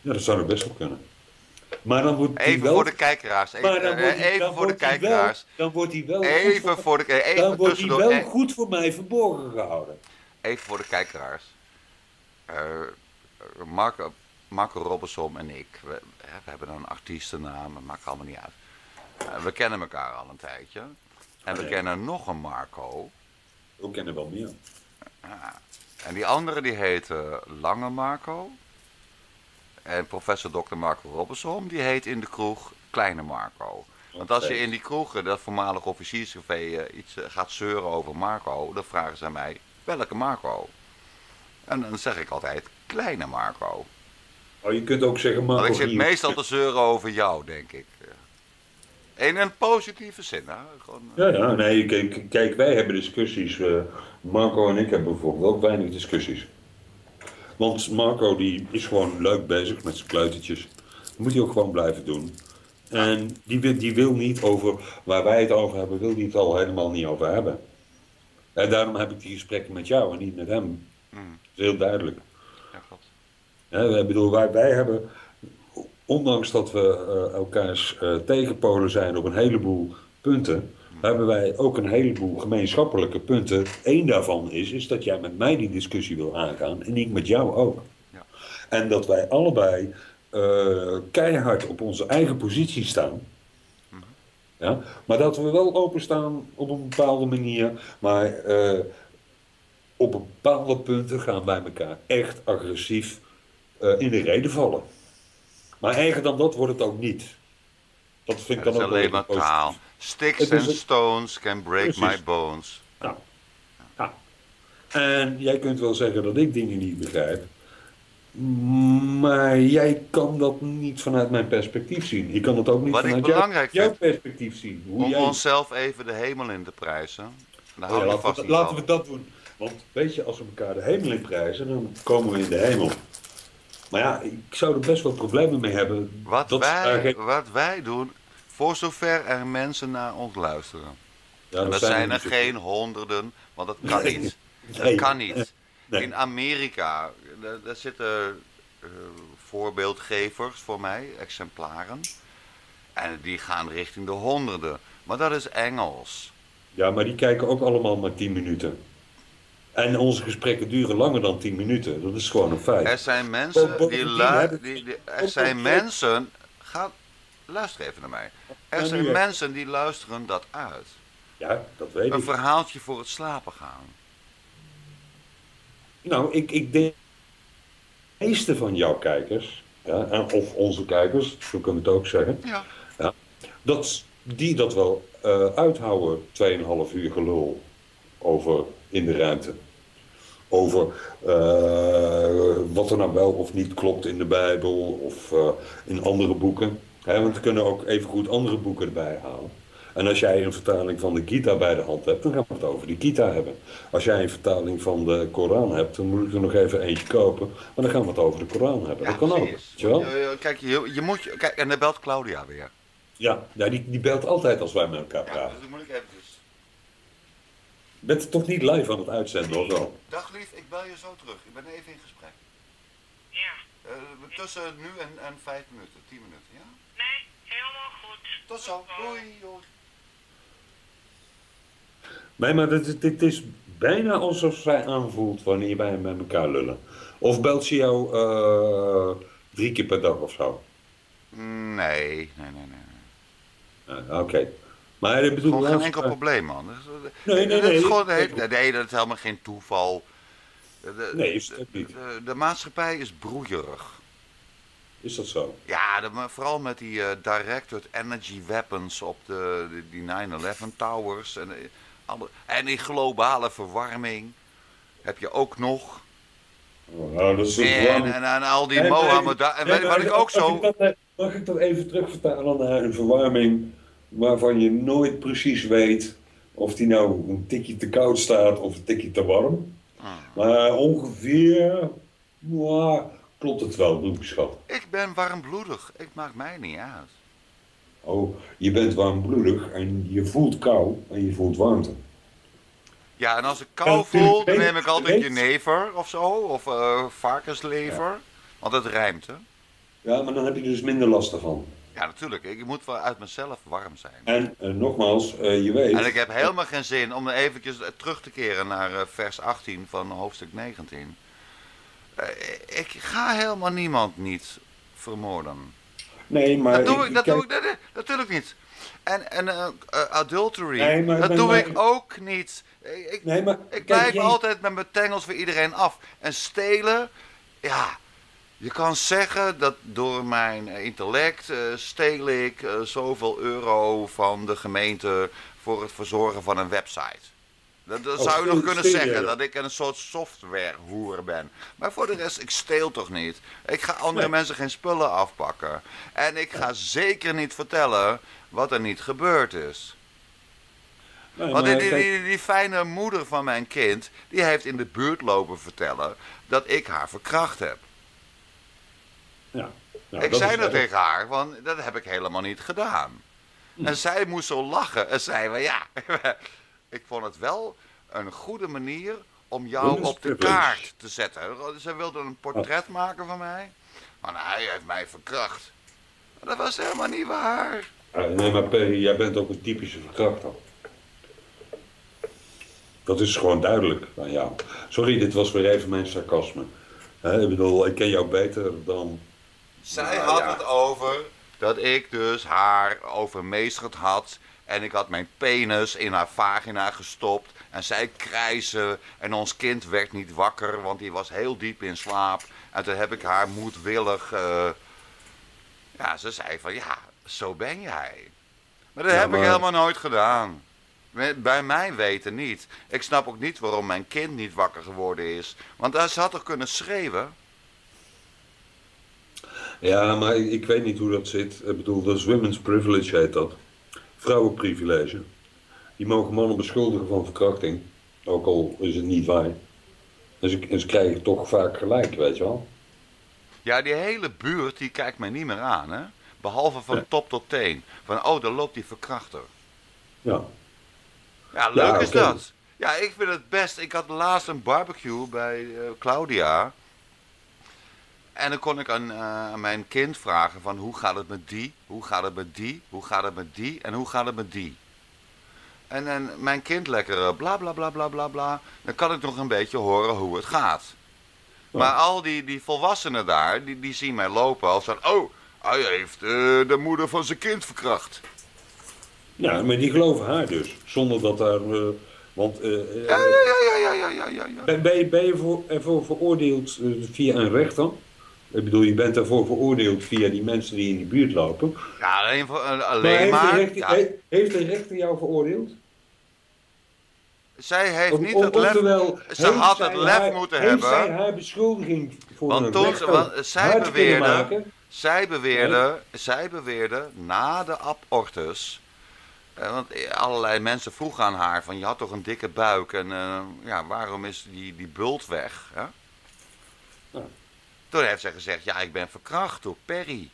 Ja, dat zou er best wel kunnen. Maar dan wordt hij Even wel... voor de kijkeraars. Even, Maar dan wordt hij, even dan voor de wordt hij wel, kijkeraars. dan wordt hij wel goed Even voor, voor de even dan wordt hij tussendoor. wel e- goed voor mij verborgen gehouden. Even voor de kijkeraars. Eh, Marco, Marco Robinson en ik, we, we hebben een artiestennaam, dat maakt allemaal niet uit. Eh, we kennen elkaar al een tijdje. En we Nee. kennen nog een Marco. We kennen wel meer. Ja. En die andere die heet eh, Lange Marco. En professor dokter Marco Robinson, die heet in de kroeg Kleine Marco. Want als je in die kroegen, dat voormalig officierscafé, eh, iets eh, gaat zeuren over Marco, dan vragen ze mij, welke Marco? En dan zeg ik altijd, Kleine Marco. Oh, je kunt ook zeggen, Want Marco ik zit Giel. meestal te zeuren over jou, denk ik. In een positieve zin, hè? Gewoon, eh, Ja, ja, nee, kijk, kijk wij hebben discussies. eh, Marco en ik hebben bijvoorbeeld ook weinig discussies. Want Marco die is gewoon leuk bezig met zijn kleutertjes. Dat moet hij ook gewoon blijven doen. En die, wil- die wil niet over, waar wij het over hebben, wil die het al helemaal niet over hebben. En daarom heb ik die gesprekken met jou en niet met hem. mm, Dat is heel duidelijk. ja, God. Hè, ik bedoel, wij, wij hebben, ondanks dat we eh, elkaars eh, tegenpolen zijn op een heleboel punten, hebben wij ook een heleboel gemeenschappelijke punten. Eén daarvan is, is dat jij met mij die discussie wil aangaan en ik met jou ook. Ja. En dat wij allebei eh, keihard op onze eigen positie staan. Ja? Maar dat we wel openstaan op een bepaalde manier. Maar eh, op bepaalde punten gaan wij elkaar echt agressief eh, in de reden vallen. Maar erger dan dat wordt het ook niet. Dat vind ik Het dan is ook wel alleen maar weer positief. taal. Sticks Het is and een- stones can break Precies. my bones. Nou, ja. En jij kunt wel zeggen dat ik dingen niet begrijp. Maar jij kan dat niet vanuit mijn perspectief zien. Ik kan het ook niet Wat ik vanuit jou- belangrijk jouw vind, perspectief zien. Hoe om jij... onszelf even de hemel in te prijzen. Daar Oh hou ja, je laten vast we, niet laten van. we dat doen. Want weet je, als we elkaar de hemel in prijzen, dan komen we in de hemel. Maar ja, ik zou er best wel problemen mee hebben. Wat dat ze daar wij, geen- wat wij doen, voor zover er mensen naar ons luisteren. Ja, En dat zijn zijn er niet zo- geen honderden, want dat kan Nee. niet. Dat Nee. kan niet. Nee. In Amerika, daar, daar zitten eh, voorbeeldgevers voor mij, exemplaren. En die gaan richting de honderden. Maar dat is Engels. Ja, maar die kijken ook allemaal maar tien minuten. En onze gesprekken duren langer dan tien minuten. Dat is gewoon een feit. Er zijn mensen die, Bovendien lu- hebben- die, die- Er zijn mensen... Ga, luister even naar mij. Er Ja, zijn nu, hè. mensen die luisteren dat uit. Ja, dat weet Een ik. verhaaltje voor het slapen gaan. Nou, ik, ik denk de meeste van jouw kijkers, ja, en of onze kijkers, zo kunnen we het ook zeggen, Ja. dat die dat wel eh, uithouden, tweeënhalf uur gelul over in de ruimte. Over eh, wat er nou wel of niet klopt in de Bijbel of eh, in andere boeken. Hè, want we kunnen ook even goed andere boeken erbij halen. En als jij een vertaling van de Gita bij de hand hebt, dan gaan we het over de Gita hebben. Als jij een vertaling van de Koran hebt, dan moet ik er nog even eentje kopen. Maar dan gaan we het over de Koran hebben. dat kan ook, precies. weet je wel? Je- je- Kijk, je, je moet... je- Kijk, en dan belt Claudia weer. Ja, ja die, die belt altijd als wij met elkaar Ja, praten. dus dan moet ik eventjes... Je bent toch niet live aan het uitzenden, of wel? Dag lief, ik bel je zo terug. Ik ben even in gesprek. Ja, Eh, tussen nu en, en vijf minuten, tien minuten, ja? nee, helemaal goed. Tot zo. Doei, doei. Nee, maar dit, dit is bijna alsof zij aanvoelt wanneer wij met elkaar lullen. Of belt ze jou eh, drie keer per dag of zo? Nee, nee, nee, nee. Ah, Oké. Maar ik bedoel... Gewoon geen laatst- enkel probleem, man. Dat is, Nee, nee, dat is nee. gewoon, nee, nee, dat is helemaal geen toeval. De, Nee, is het ook niet. De, de maatschappij is broeierig. Is dat zo? Ja, de, maar vooral met die eh, directed energy weapons op de, de- die nine eleven towers. En, eh, alle, en die globale verwarming heb je ook nog. Oh, nou, dat is een En, verwarming. en, en al die Nee, nee, Mohammedan. En nee, weet je wat maar ik ook mag zo... ik dat, eh, mag ik dat even terugvertalen naar een verwarming waarvan je nooit precies weet of die nou een tikje te koud staat of een tikje te warm? Ah. Maar ongeveer, nou, klopt het wel, doe ik schat. Ik ben warmbloedig. Ik maak mij niet uit. Oh, je bent warmbloedig en je voelt kou en je voelt warmte. Ja, en als ik Ja, kou natuurlijk, voel, dan weet- neem ik altijd weet- jenever of zo. Of eh, varkenslever. Want het rijmt, hè? Ja, maar dan heb je dus minder last ervan. Ja, natuurlijk. Ik moet wel uit mezelf warm zijn. En eh, nogmaals, eh, je weet... En ik heb helemaal geen zin om eventjes terug te keren naar uh, vers achttien van hoofdstuk negentien. Uh, ik ga helemaal niemand niet vermoorden. Nee, maar... Dat doe ik, ik, dat kijk... doe ik, nee, nee, natuurlijk niet. En, en uh, uh, adultery, nee, maar, dat maar, doe maar, ik ook niet. Ik, nee, maar, ik kijk, blijf jij... altijd met mijn tengels voor iedereen af. En stelen, ja... Je kan zeggen dat door mijn intellect uh, steel ik uh, zoveel euro van de gemeente voor het verzorgen van een website. Dat, dat oh, zou je nog kunnen steel, zeggen, ja. dat ik een soort softwarehoer ben. Maar voor de rest, ik steel toch niet. Ik ga andere nee. mensen geen spullen afpakken. En ik ga zeker niet vertellen wat er niet gebeurd is. Nee, Want maar, die, die, kijk... die, die fijne moeder van mijn kind, die heeft in de buurt lopen vertellen dat ik haar verkracht heb. Ja. Nou, ik dat zei is dat erg. tegen haar, want dat heb ik helemaal niet gedaan. Hm. En zij moest zo lachen en zei van ja, ik vond het wel een goede manier om jou Women's op de privilege. kaart te zetten. Ze wilde een portret maken van mij, maar hij heeft mij verkracht. Maar dat was helemaal niet waar. Ah, nee, maar Perry, jij bent ook een typische verkrachter. Dat is gewoon duidelijk aan jou. Sorry, dit was weer even mijn sarcasme. He, ik bedoel, ik ken jou beter dan... Zij Nou, had ja. het over dat ik dus haar overmeesterd had. En ik had mijn penis in haar vagina gestopt. En zij krijste. En ons kind werd niet wakker, want die was heel diep in slaap. En toen heb ik haar moedwillig... Uh... Ja, ze zei van ja, zo ben jij. Maar dat Ja, heb maar... ik helemaal nooit gedaan. Bij mij weten niet. Ik snap ook niet waarom mijn kind niet wakker geworden is. Want ze had toch kunnen schreeuwen? Ja, maar ik, ik weet niet hoe dat zit. Ik bedoel, dat is women's privilege heet dat. Vrouwenprivilege. Die mogen mannen beschuldigen van verkrachting. Ook al is het niet waar. En ze, en ze krijgen toch vaak gelijk, weet je wel. Ja, die hele buurt die kijkt mij niet meer aan, hè. Behalve van ja. top tot teen. Van, oh, daar loopt die verkrachter. Ja. Ja, leuk ja, is okay. dat. Ja, ik vind het best. Ik had laatst een barbecue bij uh, Claudia. En dan kon ik aan, uh, aan mijn kind vragen van hoe gaat het met die, hoe gaat het met die, hoe gaat het met die en hoe gaat het met die. En dan mijn kind lekker uh, bla bla bla bla bla bla. Dan kan ik nog een beetje horen hoe het gaat. Ja. Maar al die, die volwassenen daar, die, die zien mij lopen als van, oh, hij heeft uh, de moeder van zijn kind verkracht. Ja, maar die geloven haar dus. Zonder dat daar... Uh, want... Uh, ja, ja, ja, ja, ja, ja, ja, ja. Ben, ben je, ben je voor, ervoor veroordeeld uh, via een rechter? Ik bedoel, je bent daarvoor veroordeeld via die mensen die in die buurt lopen. Ja, alleen, voor, uh, alleen maar... maar heeft, de maar, rechter, ja. heeft de rechter jou veroordeeld? Zij heeft of, niet of, het lef... Oftewel, ze had het lef haar, moeten heeft hebben... Heeft zij haar beschuldiging voor want een toen, rechter want zij beweerde, maken? zij beweerde, nee. zij beweerde na de abortus... Uh, want allerlei mensen vroegen aan haar van je had toch een dikke buik en uh, ja, waarom is die, die bult weg? Hè? Ja. Toen heeft ze gezegd, ja, ik ben verkracht door Perry.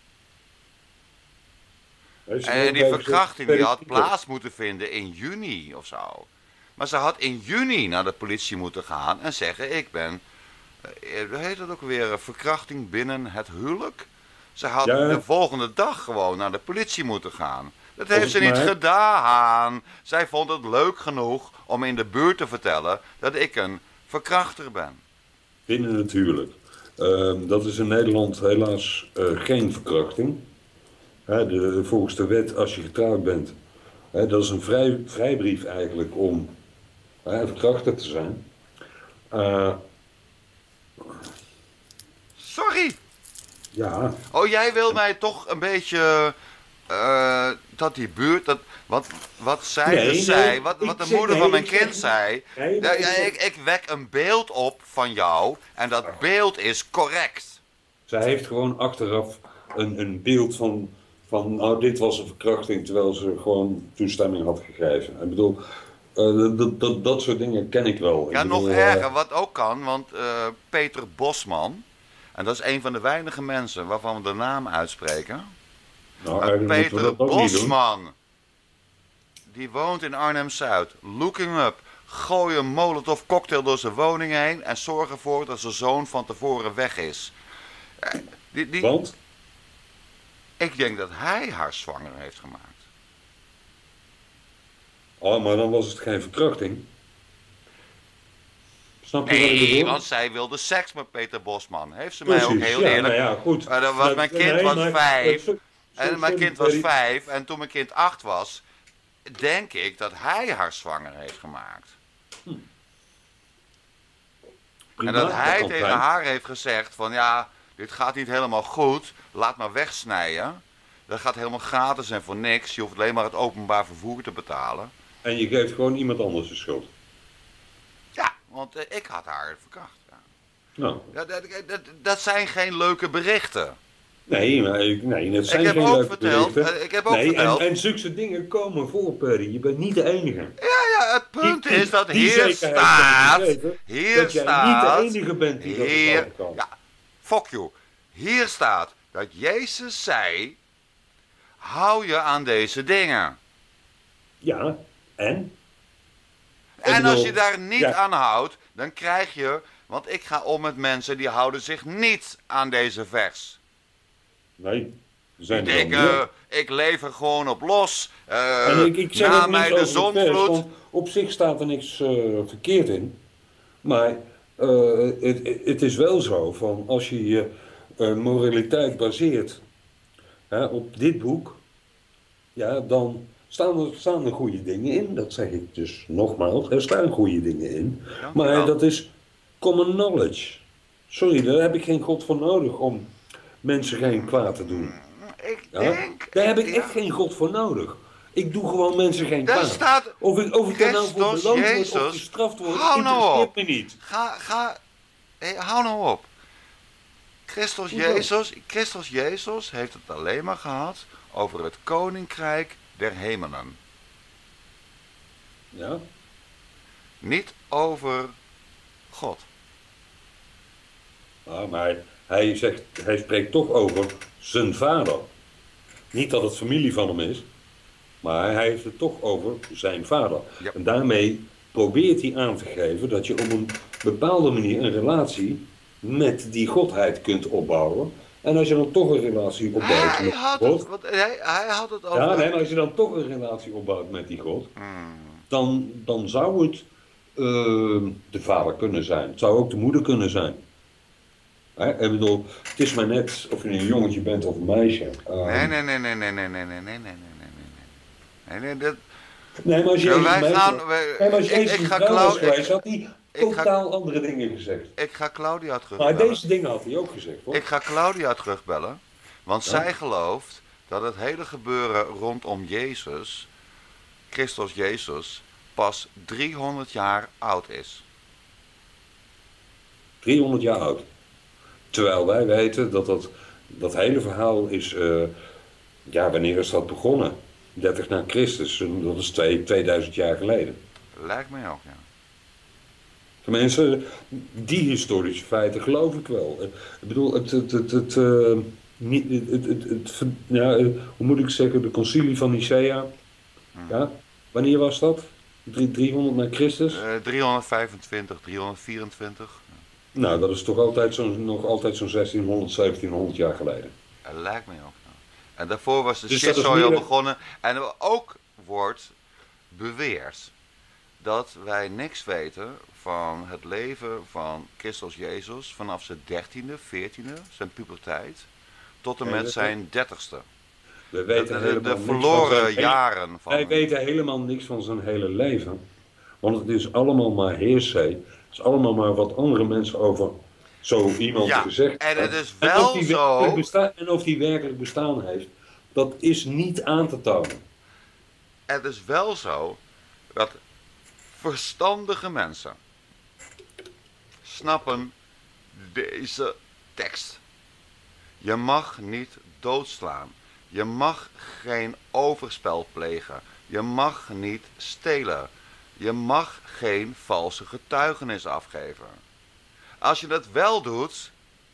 En die verkrachting die had plaats moeten vinden in juni of zo. Maar ze had in juni naar de politie moeten gaan en zeggen, ik ben, uh, hoe heet dat ook weer, verkrachting binnen het huwelijk? Ze had ja. de volgende dag gewoon naar de politie moeten gaan. Dat heeft ze niet mij... gedaan. Zij vond het leuk genoeg om in de buurt te vertellen dat ik een verkrachter ben. Binnen het huwelijk. Uh, dat is in Nederland helaas uh, geen verkrachting. Hè, de, volgens de wet, als je getrouwd bent, hè, dat is een vrij, vrijbrief eigenlijk om hè, verkrachter te zijn. Uh... Sorry. Ja. Oh, jij wil mij toch een beetje... Uh, dat die buurt, dat, wat, wat zij nee, dus zei, nee, wat, wat de zeg, moeder nee, van mijn ik kind zeg, zei, nee, ja, ik, ja, zeg, ik, ik wek een beeld op van jou en dat beeld is correct. Zij heeft gewoon achteraf een, een beeld van, van, nou dit was een verkrachting, terwijl ze gewoon toestemming had gegeven. Ik bedoel, uh, dat, dat, dat soort dingen ken ik wel. Ja, ik nog bedoel, erger, uh, wat ook kan, want uh, Peter Bosman, en dat is een van de weinige mensen waarvan we de naam uitspreken... Nou, Peter Bosman, die woont in Arnhem-Zuid. Look him up. Gooi een molotov cocktail door zijn woning heen en zorg ervoor dat zijn zoon van tevoren weg is. Die, die, Want? Ik denk dat hij haar zwanger heeft gemaakt. Oh, maar dan was het geen verkrachting. Snap je wat ik Nee, bedoel? want zij wilde seks met Peter Bosman. Heeft ze mij ook Precies, heel ja, eerlijk... nou ja, goed. Maar dan was Nou, mijn kind nee, was maar- vijf. Zo- zo- En mijn sorry, kind was Ferry. vijf. En toen mijn kind acht was, denk ik dat hij haar zwanger heeft gemaakt. Prima, En dat hij kan tegen zijn. haar heeft gezegd van ja, dit gaat niet helemaal goed. Laat maar wegsnijden. Dat gaat helemaal gratis en voor niks. Je hoeft alleen maar het openbaar vervoer te betalen. En je geeft gewoon iemand anders de schuld. Ja, want eh, ik had haar verkracht. Ja. Nou, Dat, dat, dat, dat zijn geen leuke berichten. nee, maar, nee, het zijn Ik heb geen ook leuke verteld, berichten. eh, ik heb ook nee, verteld- En, en zulke dingen komen voor, Perry. Je bent niet de enige. Ja, ja, het punt Die- die- is dat die hier zekerheid staat, kan ik je geven, hier dat jij staat, niet de enige bent die dat hier, vertrouwen kan. ja, fuck you. Hier staat dat Jezus zei, hou je aan deze dingen. Ja, en? En bedoel, als je daar niet ja. aan houdt, dan krijg je, want ik ga om met mensen die houden zich niet aan deze vers. Nee, er zijn Die er wel denken, meer. ik leef er gewoon op los. eh, En ik, ik zeg na ook mij niks de over het vers, zondvloed. want op zich staat er niks eh, verkeerd in. Maar eh, het, het is wel zo, van als je je eh, moraliteit baseert hè, op dit boek, ja, dan staan er, staan er goede dingen in. Dat zeg ik dus nogmaals, er staan goede dingen in. Dank u Maar wel. dat is common knowledge. Sorry, daar heb ik geen god voor nodig om mensen geen kwaad te doen. Ik Ja? denk... Daar heb ik ja. echt geen god voor nodig. Ik doe gewoon mensen geen Daar kwaad. staat Of ik, of ik daar nou voor Christus beloond word Jezus. of gestraft word, Hou nou interesseert op. me niet. Ga, ga, hé, hou nou op. Christus Hoezo? Jezus, Christus Jezus heeft het alleen maar gehad over het koninkrijk der hemelen. Ja? Niet over God. Ja, maar hij, zegt, hij spreekt toch over zijn vader. Niet dat het familie van hem is, maar hij heeft het toch over zijn vader. Ja. En daarmee probeert hij aan te geven dat je op een bepaalde manier een relatie met die godheid kunt opbouwen. En als je dan toch een relatie opbouwt Hij met had God... het, want hij, hij had het over... Ja, nee, maar als je dan toch een relatie opbouwt met die God, Hmm. dan, dan zou het eh, de vader kunnen zijn. Het zou ook de moeder kunnen zijn. Hè? Ik bedoel, het is maar net of je een jongetje bent of een meisje. Uh, Nee, nee, nee, nee, nee, nee, nee, nee, nee, nee, nee, nee, nee, nee, nee, dat... nee, maar als Ja, Jezus wij een meisje- gaan... wij- nee, maar als ik, Jezus ik een ga vrouw was Clau- geweest, ik, had hij ik ga- totaal andere dingen gezegd. ik ga Claudia Maar terugbellen. deze dingen had hij ook gezegd, hoor. Ik ga Claudia terugbellen, want Ja. zij gelooft dat het hele gebeuren rondom Jezus, Christus Jezus, pas driehonderd jaar oud is. driehonderd jaar oud. Terwijl wij weten dat dat, dat hele verhaal is... eh, ja, wanneer is dat begonnen? dertig na Christus. Dat is twee, tweeduizend jaar geleden. Lijkt mij ook, ja. Tenminste, die historische feiten geloof ik wel. Eh, Ik bedoel, het... het, het, het, eh, niet, het, het, het, het- ja, eh, hoe moet ik zeggen, de concilie van Nicea. Ja, wanneer was dat? Drie- driehonderd na Christus? Eh, driehonderdvijfentwintig, driehonderdvierentwintig. Nou, dat is toch altijd zo'n, nog altijd zo'n zestienhonderd, zeventienhonderd jaar geleden. Eh, lijkt mij ook, ja. En daarvoor was de Dus dat is shitzooi al meer- begonnen. En er ook wordt beweerd dat wij niks weten van het leven van Christus Jezus vanaf zijn dertiende, veertiende, zijn puberteit, tot en Nee, met dat- zijn dertigste. We De, weten de, helemaal de niks van verloren zijn hele- jaren van Wij weten helemaal niks van zijn hele leven. Want het is allemaal maar heersay. Het is allemaal maar wat andere mensen over zo iemand Ja, gezegd en het hebben. is En wel of die zo- werkelijk besta- en of die werkelijk bestaan heeft, dat is niet aan te tonen. Het is wel zo dat verstandige mensen snappen deze tekst. Je mag niet doodslaan. Je mag geen overspel plegen. Je mag niet stelen. Je mag geen valse getuigenis afgeven. Als je dat wel doet,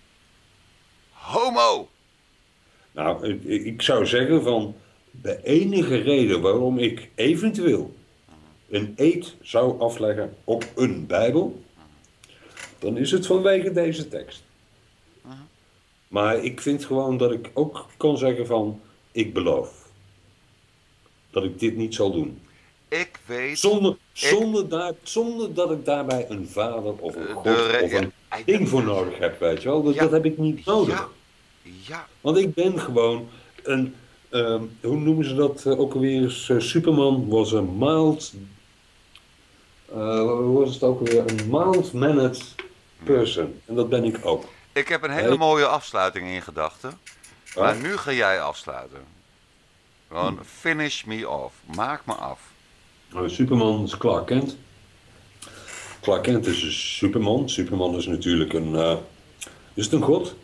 homo! Nou, ik, ik zou zeggen van de enige reden waarom ik eventueel een eed zou afleggen op een Bijbel, dan is het vanwege deze tekst. Maar ik vind gewoon dat ik ook kan zeggen van, ik beloof dat ik dit niet zal doen. Ik weet... Zonder, Ik, zonder, daar, zonder dat ik daarbij een vader of een eh, god de, re- of ja, een I- ding voor nodig heb, weet je wel. Dat, ja, dat heb ik niet nodig. ja, ja. Want ik ben gewoon een, ehm, hoe noemen ze dat eh, ook alweer eens? Eh, Superman was een mild, eh, hoe was het ook alweer? Een mild-mannered person. En dat ben ik ook. Ik heb een hele Hey. mooie afsluiting in gedachten. Maar Ja? nu ga jij afsluiten. Gewoon finish me off. Maak me af. Nou, Superman is Clark Kent. Clark Kent is een Superman. Superman is natuurlijk een, eh, is het een god?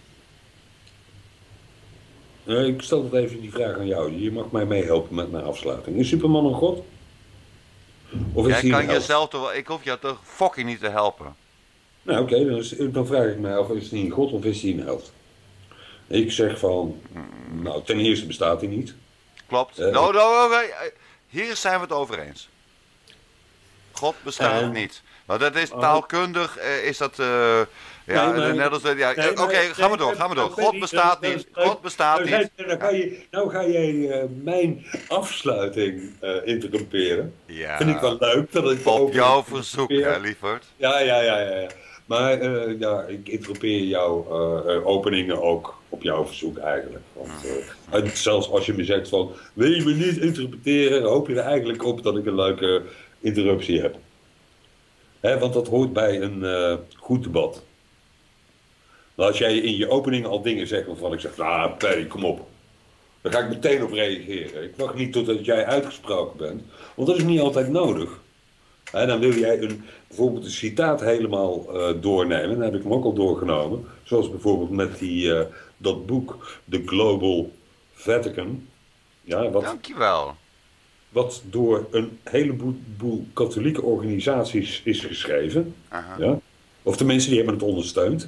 Eh, ik stel het even die vraag aan jou. Je mag mij meehelpen met mijn afsluiting. Is Superman een god? Of is Jij hij een kan held? jezelf toch wel... Ik hoef je toch fucking niet te helpen. Nou oké, dan, is- dan vraag ik mij af, is hij een god of is hij een held? Ik zeg van, nou ten eerste bestaat hij niet. Klopt. Eh. Nou, nou, oké. Hier zijn we het over eens. God bestaat Eh. niet. Maar dat is Oh. taalkundig, eh, is dat... eh, ja, Nee, maar- net als... Ja, Nee, oké, maar- ga maar door, nee, ga maar door. maar- God nee, bestaat nee, niet. nee, God bestaat nou, niet. ga- Nou ga, je, nou ga jij eh, mijn afsluiting eh interromperen. Ja. Vind ik wel leuk dat ik Op over- jouw verzoek, interrompeer. hè, lieverd. Ja, ja, ja, ja. ja. Maar eh, ja, ik interrompeer jouw eh, eh, openingen ook op jouw verzoek eigenlijk. Want eh, en zelfs als je me zegt van, wil je me niet interpreteren, hoop je er eigenlijk op dat ik een leuke interruptie heb. Hè, want dat hoort bij een eh, goed debat. Maar als jij in je opening al dingen zegt waarvan ik zeg, nou Perry, kom op. Daar ga ik meteen op reageren. Ik wacht niet totdat jij uitgesproken bent. Want dat is niet altijd nodig. Hè, dan wil jij een, bijvoorbeeld een citaat helemaal eh, doornemen. Dan heb ik hem ook al doorgenomen. Zoals bijvoorbeeld met die, eh, dat boek, The Global Vatican. Ja, wat, Dankjewel. wat door een heleboel katholieke organisaties is geschreven. Aha. Ja? Of tenminste, die hebben het ondersteund.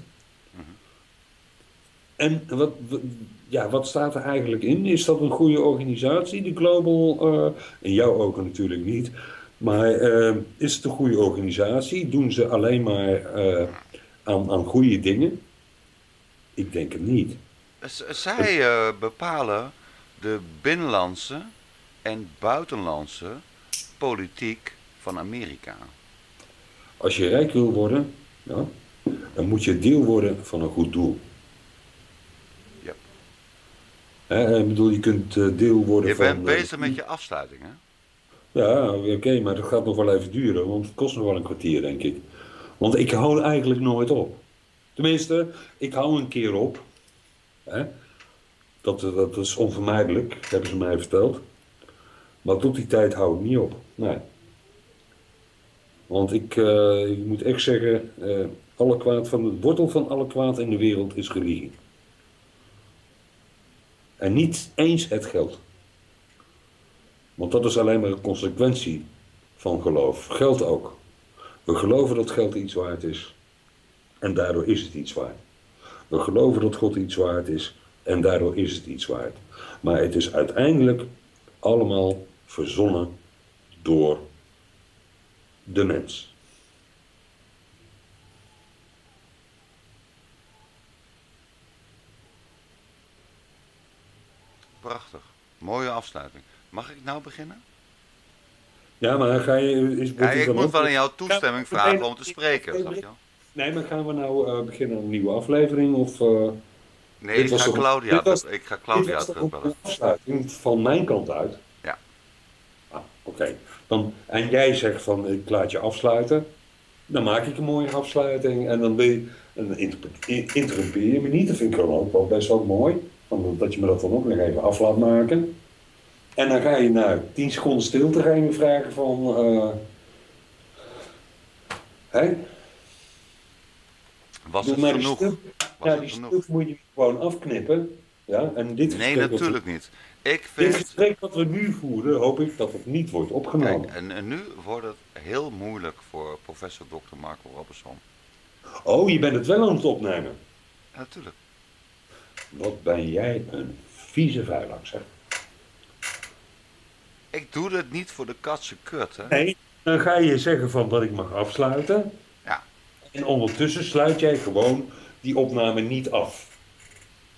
En wat, wat- ja, wat staat er eigenlijk in? Is dat een goede organisatie, de Global? eh in jouw ogen natuurlijk niet. Maar eh, is het een goede organisatie? Doen ze alleen maar eh, aan, aan goede dingen? Ik denk het niet. Z- Zij eh, bepalen de binnenlandse en buitenlandse politiek van Amerika. Als je rijk wil worden, ja, dan moet je deel worden van een goed doel. Ja. Hè, ik bedoel, je kunt eh, deel worden Je van... bent eh, bezig met je afsluiting, hè? Ja, oké, maar dat gaat nog wel even duren, want het kost nog wel een kwartier, denk ik. Want ik hou eigenlijk nooit op. Tenminste, ik hou een keer op. Hè? Dat, dat is onvermijdelijk, hebben ze mij verteld. Maar tot die tijd hou ik niet op. Nee. Want ik, eh, ik moet echt zeggen, eh, alle kwaad van, de wortel van alle kwaad in de wereld is religie. En niet eens het geld. Want dat is alleen maar een consequentie van geloof. Geld ook. We geloven dat geld iets waard is. En daardoor is het iets waard. We geloven dat God iets waard is. En daardoor is het iets waard. Maar het is uiteindelijk allemaal verzonnen door de mens. Prachtig. Mooie afsluiting. Mag ik nou beginnen? Ja, maar ga je... Is, Ja, wordt het ik dan moet ook- wel in jouw toestemming Gaan we vragen meteen- om te spreken, snap je wel? Nee, maar gaan we nou eh, beginnen aan een nieuwe aflevering? Of, eh, Nee, Dit ik was ga toch- Claudia, dit was- terug- ik ga dit Claudia was toch ook terugbellen. een afsluiting van mijn kant uit? Ja. Ah, oké. Dan En jij zegt van, ik laat je afsluiten. Dan maak ik een mooie afsluiting. En dan, wil je, en dan interpre- interrompeer je me niet. Dat vind ik gewoon ook wel best wel mooi. Van, dat je me dat dan ook nog even af laat maken. En dan ga je na tien seconden stilte ga je me vragen van... eh hè? Was Doe het maar die genoeg? stuk- Was ja, het die genoeg? stuk moet je gewoon afknippen. Ja, en dit Nee, gesprek wat we- natuurlijk niet. Ik Dit vind... gesprek wat we nu voeren, hoop ik dat het niet wordt opgenomen. Kijk, en, en nu wordt het heel moeilijk voor professor dokter Marco Robinson. Oh, je bent het wel aan het opnemen. Ja, natuurlijk. Wat ben jij een vieze vuilaak, zeg. Ik doe dit niet voor de katse kut, hè? Nee, dan ga je zeggen van dat ik mag afsluiten. Ja. En ondertussen sluit jij gewoon die opname niet af.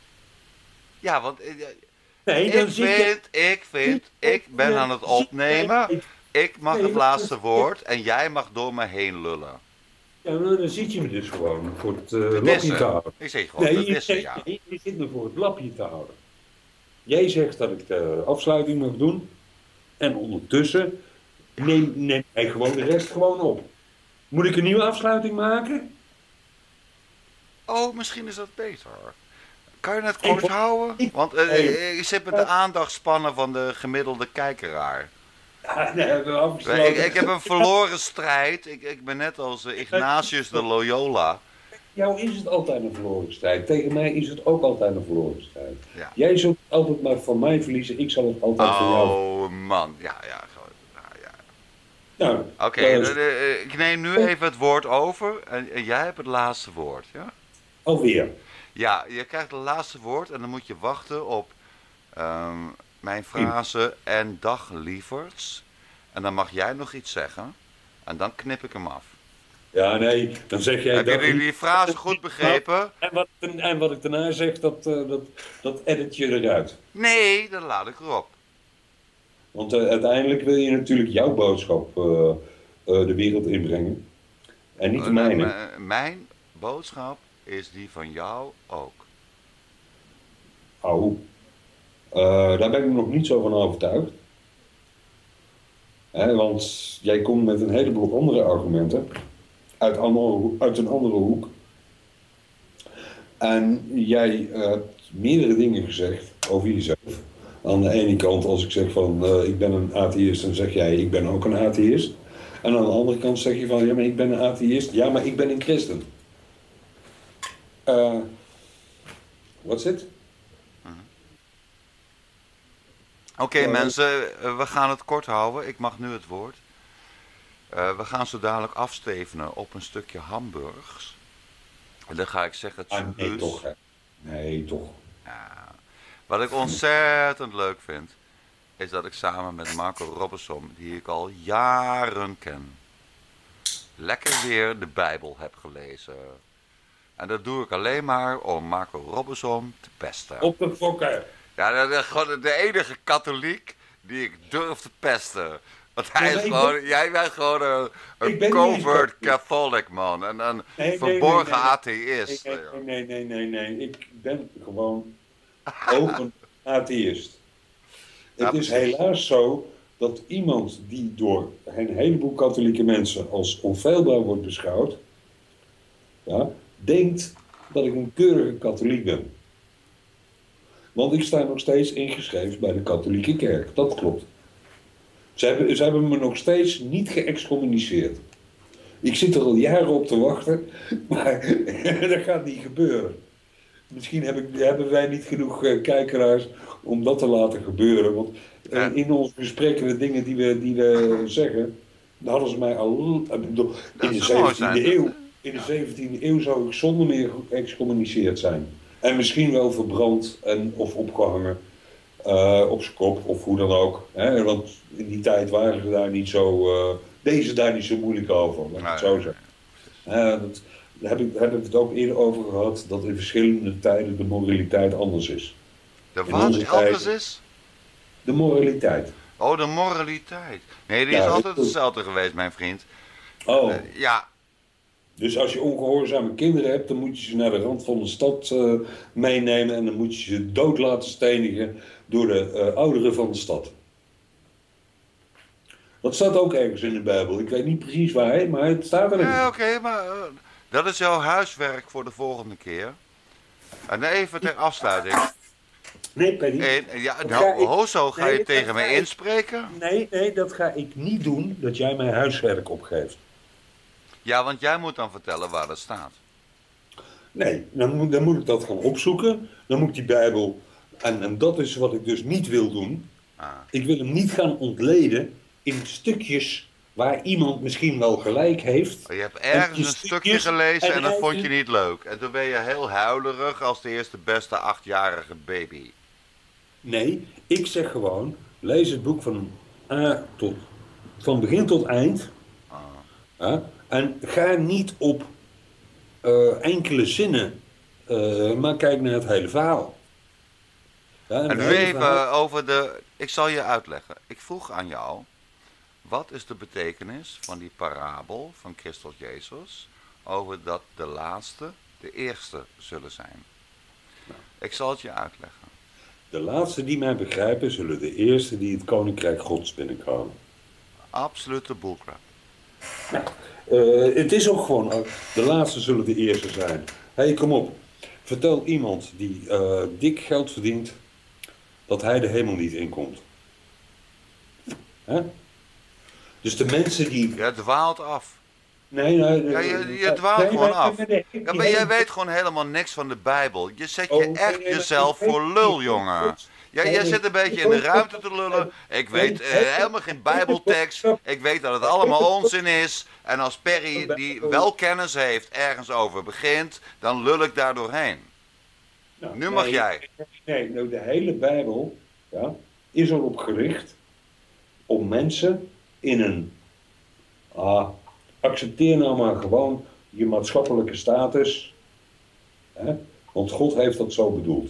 Ja, want eh, Nee, dan ik zit je... vind, ik vind, ik ben aan het opnemen. Ik mag Nee, het maar- laatste woord en jij mag door me heen lullen. Ja, maar dan zit je me dus gewoon voor het eh, Te lapje dissen. te houden. Ik zeg gewoon Nee, te je, dissen, nee, ja. nee, je zit me voor het lapje te houden. Jij zegt dat ik de afsluiting mag doen. En ondertussen neem, neem jij gewoon de rest gewoon op. Moet ik een nieuwe afsluiting maken? Oh, misschien is dat beter. Kan je het kort Ik- houden? ik- Want eh, Nee. je zit met de aandachtspannen van de gemiddelde kijkeraar. Ja, nee, we hebben Ik, afgesloten. ik heb een verloren strijd. Ik, ik ben net als eh, Ignatius de Loyola. Jou is het altijd een verloren strijd. Tegen mij is het ook altijd een verloren strijd. Ja. Jij zult altijd maar van mij verliezen. Ik zal het altijd van jou. Oh man, ja, ja. gewoon, nou, ja. Nou, Oké, eh, eh, eh, ik neem nu even het woord over en, en jij hebt het laatste woord, ja? alweer. Ja, je krijgt het laatste woord en dan moet je wachten op ehm, mijn frase en dag lieverds. En dan mag jij nog iets zeggen en dan knip ik hem af. Ja, nee, dan zeg jij Heb je dat die, niet. die frase goed begrepen? En wat, en wat ik daarna zeg, dat, eh, dat, dat edit je eruit. Nee, dan laat ik erop. Want eh, uiteindelijk wil je natuurlijk jouw boodschap eh, eh, de wereld inbrengen. En niet de Eh, mijne. m- Mijn boodschap is die van jou ook. Au. Eh, daar ben ik nog niet zo van overtuigd. Hè, want jij komt met een heleboel andere argumenten. Uit, andere, ho- uit een andere hoek. En jij eh, hebt meerdere dingen gezegd over jezelf. Aan de ene kant, als ik zeg van eh, ik ben een atheïst, dan zeg jij ik ben ook een atheïst. En aan de andere kant zeg je van ja, maar ik ben een atheïst. Ja, maar ik ben een christen. Eh wat zit? Oké Ja, mensen, eh, we gaan het kort houden. Ik mag nu het woord. Eh, we gaan zo dadelijk afstevenen op een stukje hamburgers. En dan ga ik zeggen, Ah, nee, tjus. toch hè. Nee, toch. Ja. Wat ik ontzettend leuk vind, is dat ik samen met Marco Robinson, die ik al jaren ken, lekker weer de Bijbel heb gelezen. En dat doe ik alleen maar om Marco Robinson te pesten. Op de fokken. Ja, dat is gewoon de enige katholiek die ik durf te pesten. Want hij Ja, is maar ik gewoon, jij bent gewoon een, Ik een ben niet eens covert katholiek. katholic man. En een Nee, nee, verborgen nee, nee, nee. atheïst. Nee, nee, nee, nee, nee, nee. Ik ben gewoon ook een atheïst. Ja, Het is precies. helaas zo dat iemand die door een heleboel katholieke mensen als onfeilbaar wordt beschouwd, ja, denkt dat ik een keurige katholiek ben. Want ik sta nog steeds ingeschreven bij de katholieke kerk. Dat klopt. Ze hebben, ze hebben me nog steeds niet geëxcommuniceerd. Ik zit er al jaren op te wachten, maar dat gaat niet gebeuren. Misschien heb ik, hebben wij niet genoeg eh, kijkeraars om dat te laten gebeuren. Want eh, Ja. in onze gesprekken, de dingen die we, die we zeggen, dan hadden ze mij al. ik bedoel, Dat in de zou mooi zeventiende zijn. eeuw, in de zeventiende eeuw zou ik zonder meer geëxcommuniceerd zijn. En misschien wel verbrand en, of opgehangen eh, op zijn kop of hoe dan ook. Hè? Want in die tijd waren ze daar niet zo, eh, deze daar niet zo moeilijk over, laat ik het zo zeggen. Eh, dat, daar heb ik, daar heb ik het ook eerder over gehad, dat in verschillende tijden de moraliteit anders is. De in wat onze anders tijd- is? De moraliteit. Oh, de moraliteit. Nee, die Ja, is dat- altijd hetzelfde geweest, mijn vriend. Oh, Eh, ja, dus als je ongehoorzame kinderen hebt, dan moet je ze naar de rand van de stad eh, meenemen en dan moet je ze dood laten stenigen door de eh, ouderen van de stad. Dat staat ook ergens in de Bijbel. Ik weet niet precies waar, maar het staat er. ja oké, maar eh, dat is jouw huiswerk voor de volgende keer. En even ter afsluiting. Nee, Penny. En, ja, Dat nou, ga ik- hozo, ga nee, je dat tegen ga mij ik- inspreken? Nee, nee, dat ga ik niet doen, dat jij mijn huiswerk opgeeft. Ja, want jij moet dan vertellen waar dat staat. Nee, dan moet, dan moet ik dat gaan opzoeken. Dan moet ik die Bijbel. En, en dat is wat ik dus niet wil doen. Ah. Ik wil hem niet gaan ontleden in stukjes waar iemand misschien wel gelijk heeft. Je hebt ergens die een stukje stukjes gelezen en en dat hij- vond je niet leuk. En toen ben je heel huilerig als de eerste beste achtjarige baby. Nee, ik zeg gewoon, lees het boek van A tot, van begin tot eind. Ah. Ja, en ga niet op eh, enkele zinnen, eh, maar kijk naar het hele verhaal. Ja, En nu het hele even verhaal- over de... Ik zal je uitleggen. Ik vroeg aan jou, wat is de betekenis van die parabel van Christus Jezus over dat de laatste de eerste zullen zijn? Ik zal het je uitleggen. De laatste die mij begrijpen zullen de eerste die het koninkrijk gods binnenkomen. Absolute bullcrap. Uh, het is ook gewoon, uh, de laatste zullen de eerste zijn. Hé, hey, kom op. Vertel iemand die uh, dik geld verdient, dat hij de hemel niet inkomt. Hè? Dus de mensen die... Je dwaalt af. Nee, nee, nee. Ja, je, je dwaalt nee, gewoon nee, af. nee, nee, nee, Ja, maar jij weet gewoon helemaal niks van de Bijbel. Je zet je Oh, echt nee, nee, jezelf nee, voor nee, lul, nee, jongen. nee, Ja, nee, jij nee, zit een beetje in nee, de ruimte te lullen. Ik weet nee, eh, nee, helemaal geen nee, Bijbeltekst. Ik weet dat het allemaal onzin is. En als Perry, die wel kennis heeft, ergens over begint, dan lul ik daar doorheen. Nou, Nu mag nee, jij. Nee, nou, de hele Bijbel, ja, is erop gericht om mensen in een... Ah, accepteer nou maar gewoon je maatschappelijke status. Hè? Want God heeft dat zo bedoeld.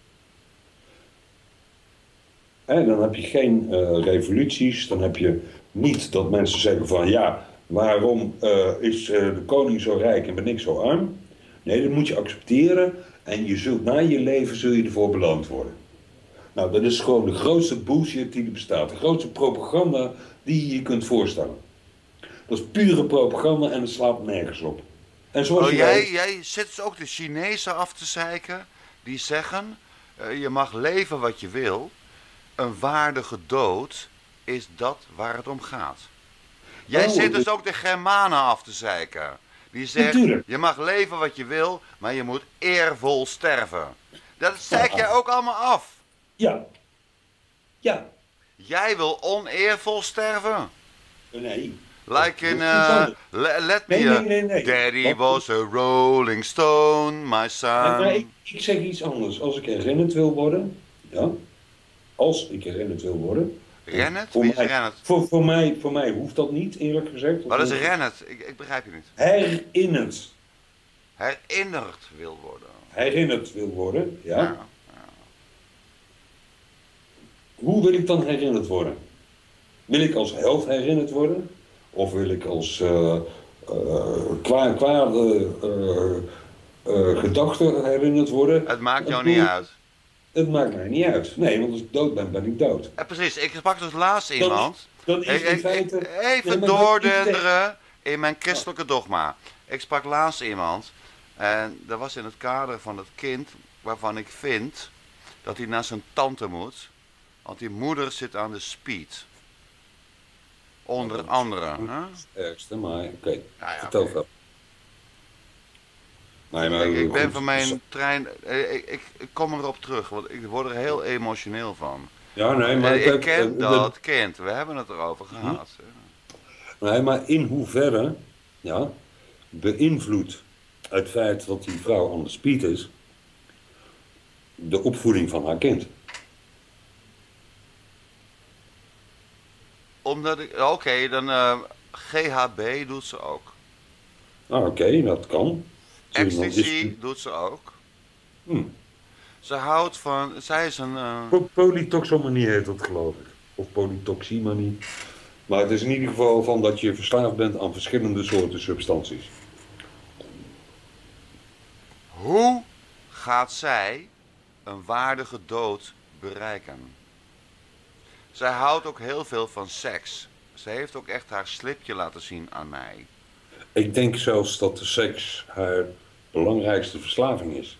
En dan heb je geen uh, revoluties, dan heb je niet dat mensen zeggen van ja, waarom uh, is uh, de koning zo rijk en ben ik zo arm? Nee, dat moet je accepteren en je zult na je leven zul je ervoor beloond worden. Nou, dat is gewoon de grootste bullshit die er bestaat. De grootste propaganda die je je kunt voorstellen. Dat is pure propaganda en het slaat nergens op. En zoals Oh, je jij, weet, jij zit dus ook de Chinezen af te zeiken. Die zeggen, uh, je mag leven wat je wil. Een waardige dood is dat waar het om gaat. Jij Oh, zit dus dus- ook de Germanen af te zeiken. Die zegt, Natuurlijk. je mag leven wat je wil, maar je moet eervol sterven. Dat zeik jij ook allemaal af. Ja. Ja. Jij wil oneervol sterven. Nee. Like in, Dat is iets uh, anders. le- let me, Nee, uh, nee, nee, nee. Daddy Wat? was a rolling stone, my Nee, son. maar ik, ik zeg iets anders. Als ik herinnerd wil worden, ja, als ik herinnerd wil worden. Rennet? Voor Wie is mij, Rennet? Voor, voor, mij, voor mij hoeft dat niet, eerlijk gezegd. Wat is Rennet? Ik, ik begrijp je niet. Herinnerd. Herinnerd wil worden. Herinnerd wil worden, ja. Ja. Hoe wil ik dan herinnerd worden? Wil ik als held herinnerd worden? Of wil ik als uh, uh, kwa kwade uh, uh, gedachte herinnerd worden? Het maakt jou Dat niet doe- uit. Het maakt mij niet uit. Nee, want als ik dood ben, ben ik dood. Ja, precies, ik sprak dus laatst iemand. Dat is Ik- in ik- feite... ik- even Nee, maar dat is doordenderen in mijn christelijke dogma. Ik sprak laatst iemand en dat was in het kader van het kind waarvan ik vind dat hij naar zijn tante moet, want die moeder zit aan de speed. Onder dat is- andere. dat Hè? is het ergste, maar oké. Ja, ja, Vertel oké. wel. Nee, maar Ik, ik ben goed, van mijn trein, eh, ik, ik, ik kom erop terug, want ik word er heel emotioneel van. Ja, nee, maar... En ik kijk, ken eh, dat kind, we hebben het erover Mhm. gehad. Nee, maar in hoeverre, ja, beïnvloedt het feit dat die vrouw aan de speed is, de opvoeding van haar kind? Omdat ik, oké, dan eh, G H B doet ze ook. Ah, oké, dat kan. Zie je, dan is- Ecstasy doet ze ook. Hm. Ze houdt van, zij is een, eh, Po- Polytoxomanie heet dat, geloof ik. Of polytoximanie. Maar het is in ieder geval van dat je verslaafd bent aan verschillende soorten substanties. hoe gaat zij een waardige dood bereiken? Zij houdt ook heel veel van seks. Ze heeft ook echt haar slipje laten zien aan mij. Ik denk zelfs dat de seks haar belangrijkste verslaving is.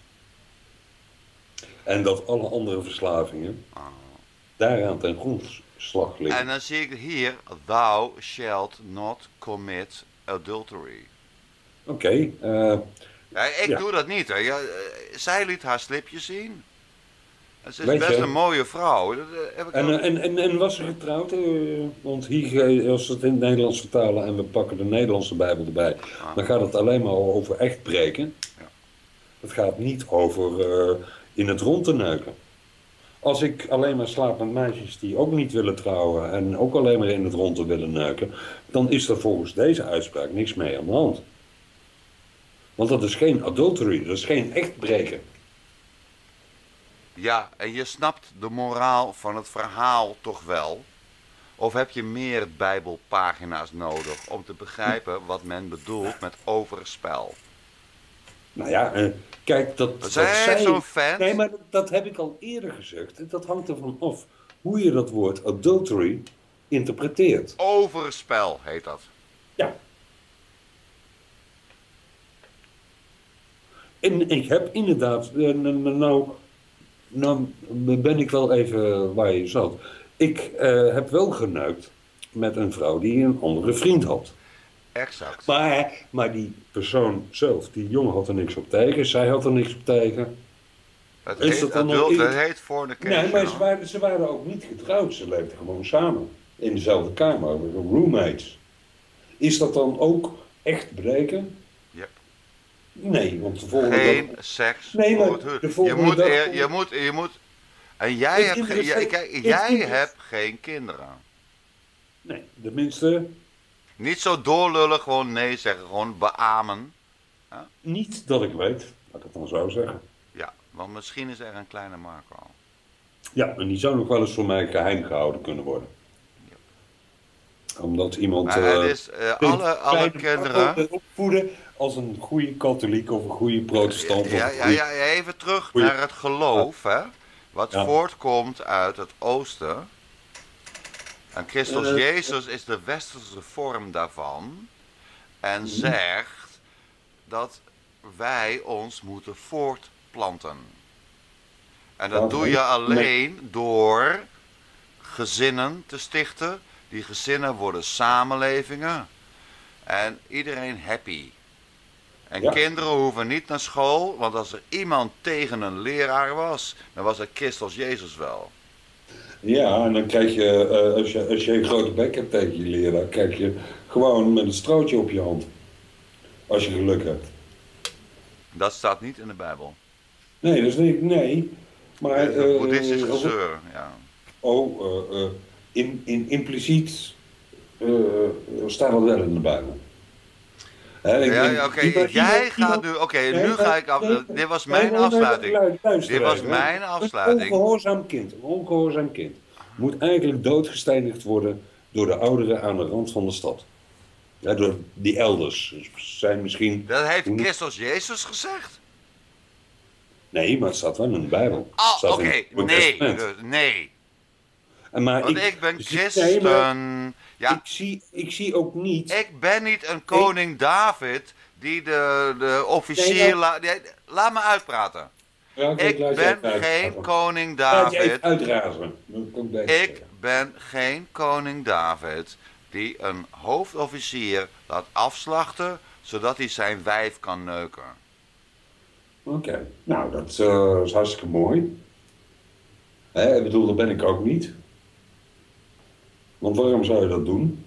En dat alle andere verslavingen Ah. daaraan ten grondslag liggen. En dan zie ik hier, thou shalt not commit adultery. Oké, eh, Ja, ik Ja. doe dat niet. Hè. Ja, eh, zij liet haar slipje zien. En ze is Weet best je- een mooie vrouw. Dat, eh, heb ik en, ook- eh, en, en, en was ze getrouwd? eh, want hier, eh, als we het in het Nederlands vertalen en we pakken de Nederlandse Bijbel erbij, Ah. dan gaat het alleen maar over echt breken. Ja. Het gaat niet over eh, in het rond te neuken. Als ik alleen maar slaap met meisjes die ook niet willen trouwen en ook alleen maar in het rond te willen neuken, dan is er volgens deze uitspraak niks mee aan de hand. Want dat is geen adultery, dat is geen echt breken. Ja, en je snapt de moraal van het verhaal toch wel? Of heb je meer bijbelpagina's nodig om te begrijpen wat men bedoelt met overspel? Nou ja, eh, kijk, dat, Er dat zijn zei... zo'n fans. Nee, maar dat, dat heb ik al eerder gezegd. Dat hangt ervan af hoe je dat woord adultery interpreteert. Overspel heet dat. Ja. En ik heb inderdaad, eh, n- n- nou, nou ben ik wel even waar je zat. Ik eh, heb wel geneukt met een vrouw die een andere vriend had. Exact. Maar, maar die persoon zelf, die jongen had er niks op tegen, zij had er niks op tegen. Het Is heet dat dan adult, nog het iets? heet fornication. Nee, maar ze hoor. waren, ze waren ook niet getrouwd, ze leefden gewoon samen. In dezelfde kamer, roommates. Is dat dan ook echt breken? Yep. Nee, want de volgende Geen dag... seks Nee, maar voor het huwelijk. de Je volgende moet, dag eer- komt- je moet, je moet... En jij, Ik hebt, ge- interesseer- jij, kijk, ik jij interesse- hebt geen kinderen. Nee, tenminste, Niet zo doorlullen, gewoon nee zeggen, gewoon beamen. niet dat ik weet, laat ik het dan zo zeggen. Ja, want misschien is er een kleine Marco. Ja, en die zou nog wel eens voor mij geheim gehouden kunnen worden. Omdat iemand... Maar eh, het is, eh, alle, alle kleine kinderen... Marco opvoeden als een goede katholiek of een goede protestant. of Ja, een ja, goede- ja, ja, even terug Goeie- naar het geloof, hè. Wat Ja. voortkomt uit het oosten. En Christus Eh, Jezus is de westerse vorm daarvan. En Mhm. zegt dat wij ons moeten voortplanten. En dat Oké. doe je alleen door gezinnen te stichten. Die gezinnen worden samenlevingen. En iedereen happy. En Ja. kinderen hoeven niet naar school, want als er iemand tegen een leraar was, dan was het Christus Jezus wel. Ja, en dan krijg je, eh, als je, als je een grote bek hebt tegen je leraar, krijg je gewoon met een strootje op je hand. Als je geluk hebt. Dat staat niet in de Bijbel. Nee, dat is niet, nee. Maar, Het is een eh, boeddhistische als- gezeur, ja. oh, eh, eh, in, in, impliciet eh, staat dat wel in de Bijbel. Hè, ik- Ja, ik- ja, oké, iemand- jij iemand- gaat iemand- nu, oké, Nee, nu nee, ga ik af, nee, dit was nee, mijn nee, nee, afsluiting. lu- luister Dit was even. mijn Een afsluiting. ongehoorzaam kind, een ongehoorzaam kind moet eigenlijk doodgestenigd worden door de ouderen aan de rand van de stad. Ja, door die elders. Dus zijn misschien... Dat heeft Hoe- Christus Jezus gezegd? Nee, maar het staat wel in de Bijbel. Het Ah, staat oké, in het Nieuwe nee, Testament. dus nee. En maar Want ik ben zie- christen. nee, maar Ja, ik, zie, ik zie ook niet... ik ben niet een koning David die de, de officier... Nee, maar- la- nee, laat me uitpraten. Ja, oké, Ik laat je ben even geen uitpraten. koning Laat je even David. uitrazen. Dat kan ik beter Ik zeggen. ben geen koning David die een hoofdofficier laat afslachten zodat hij zijn wijf kan neuken. Oké, nou dat eh, is hartstikke mooi. Hè, ik bedoel, dat ben ik ook niet. Want waarom zou je dat doen?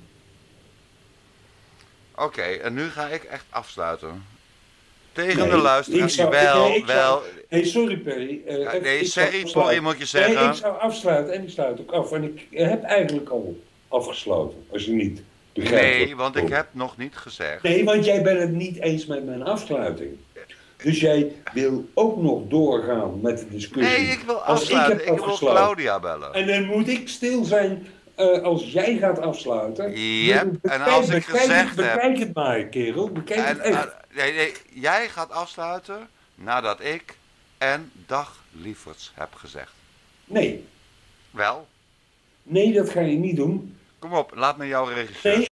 Oké, en nu ga ik echt afsluiten. Tegen Nee, de luisteraar, ik zou- wel, nee, ik zou- wel. Hey, sorry Perry. eh, Ja, even- nee, ik zou sorry, afsluiten. Porrie moet je zeggen. Nee, ik zou afsluiten en ik sluit ook af. En ik heb eigenlijk al afgesloten, als je niet begrijpt. wat Nee, want ik bedoel. heb nog niet gezegd. Nee, want jij bent het niet eens met mijn afsluiting. Dus jij wil ook nog doorgaan met de discussie. Nee, ik wil Als afsluiten. heb Ik, wil afgesloten. Claudia bellen. En dan moet ik stil zijn eh, als jij gaat afsluiten. Yep, Dus en als ik bekijk, gezegd bekijk heb- Bekijk het maar, kerel. Bekijk En, het echt. eh, nee, nee, jij gaat afsluiten nadat ik en dag lieverds heb gezegd. Nee. Wel, Nee, dat ga je niet doen. kom op, laat me jouw regisseur. Nee,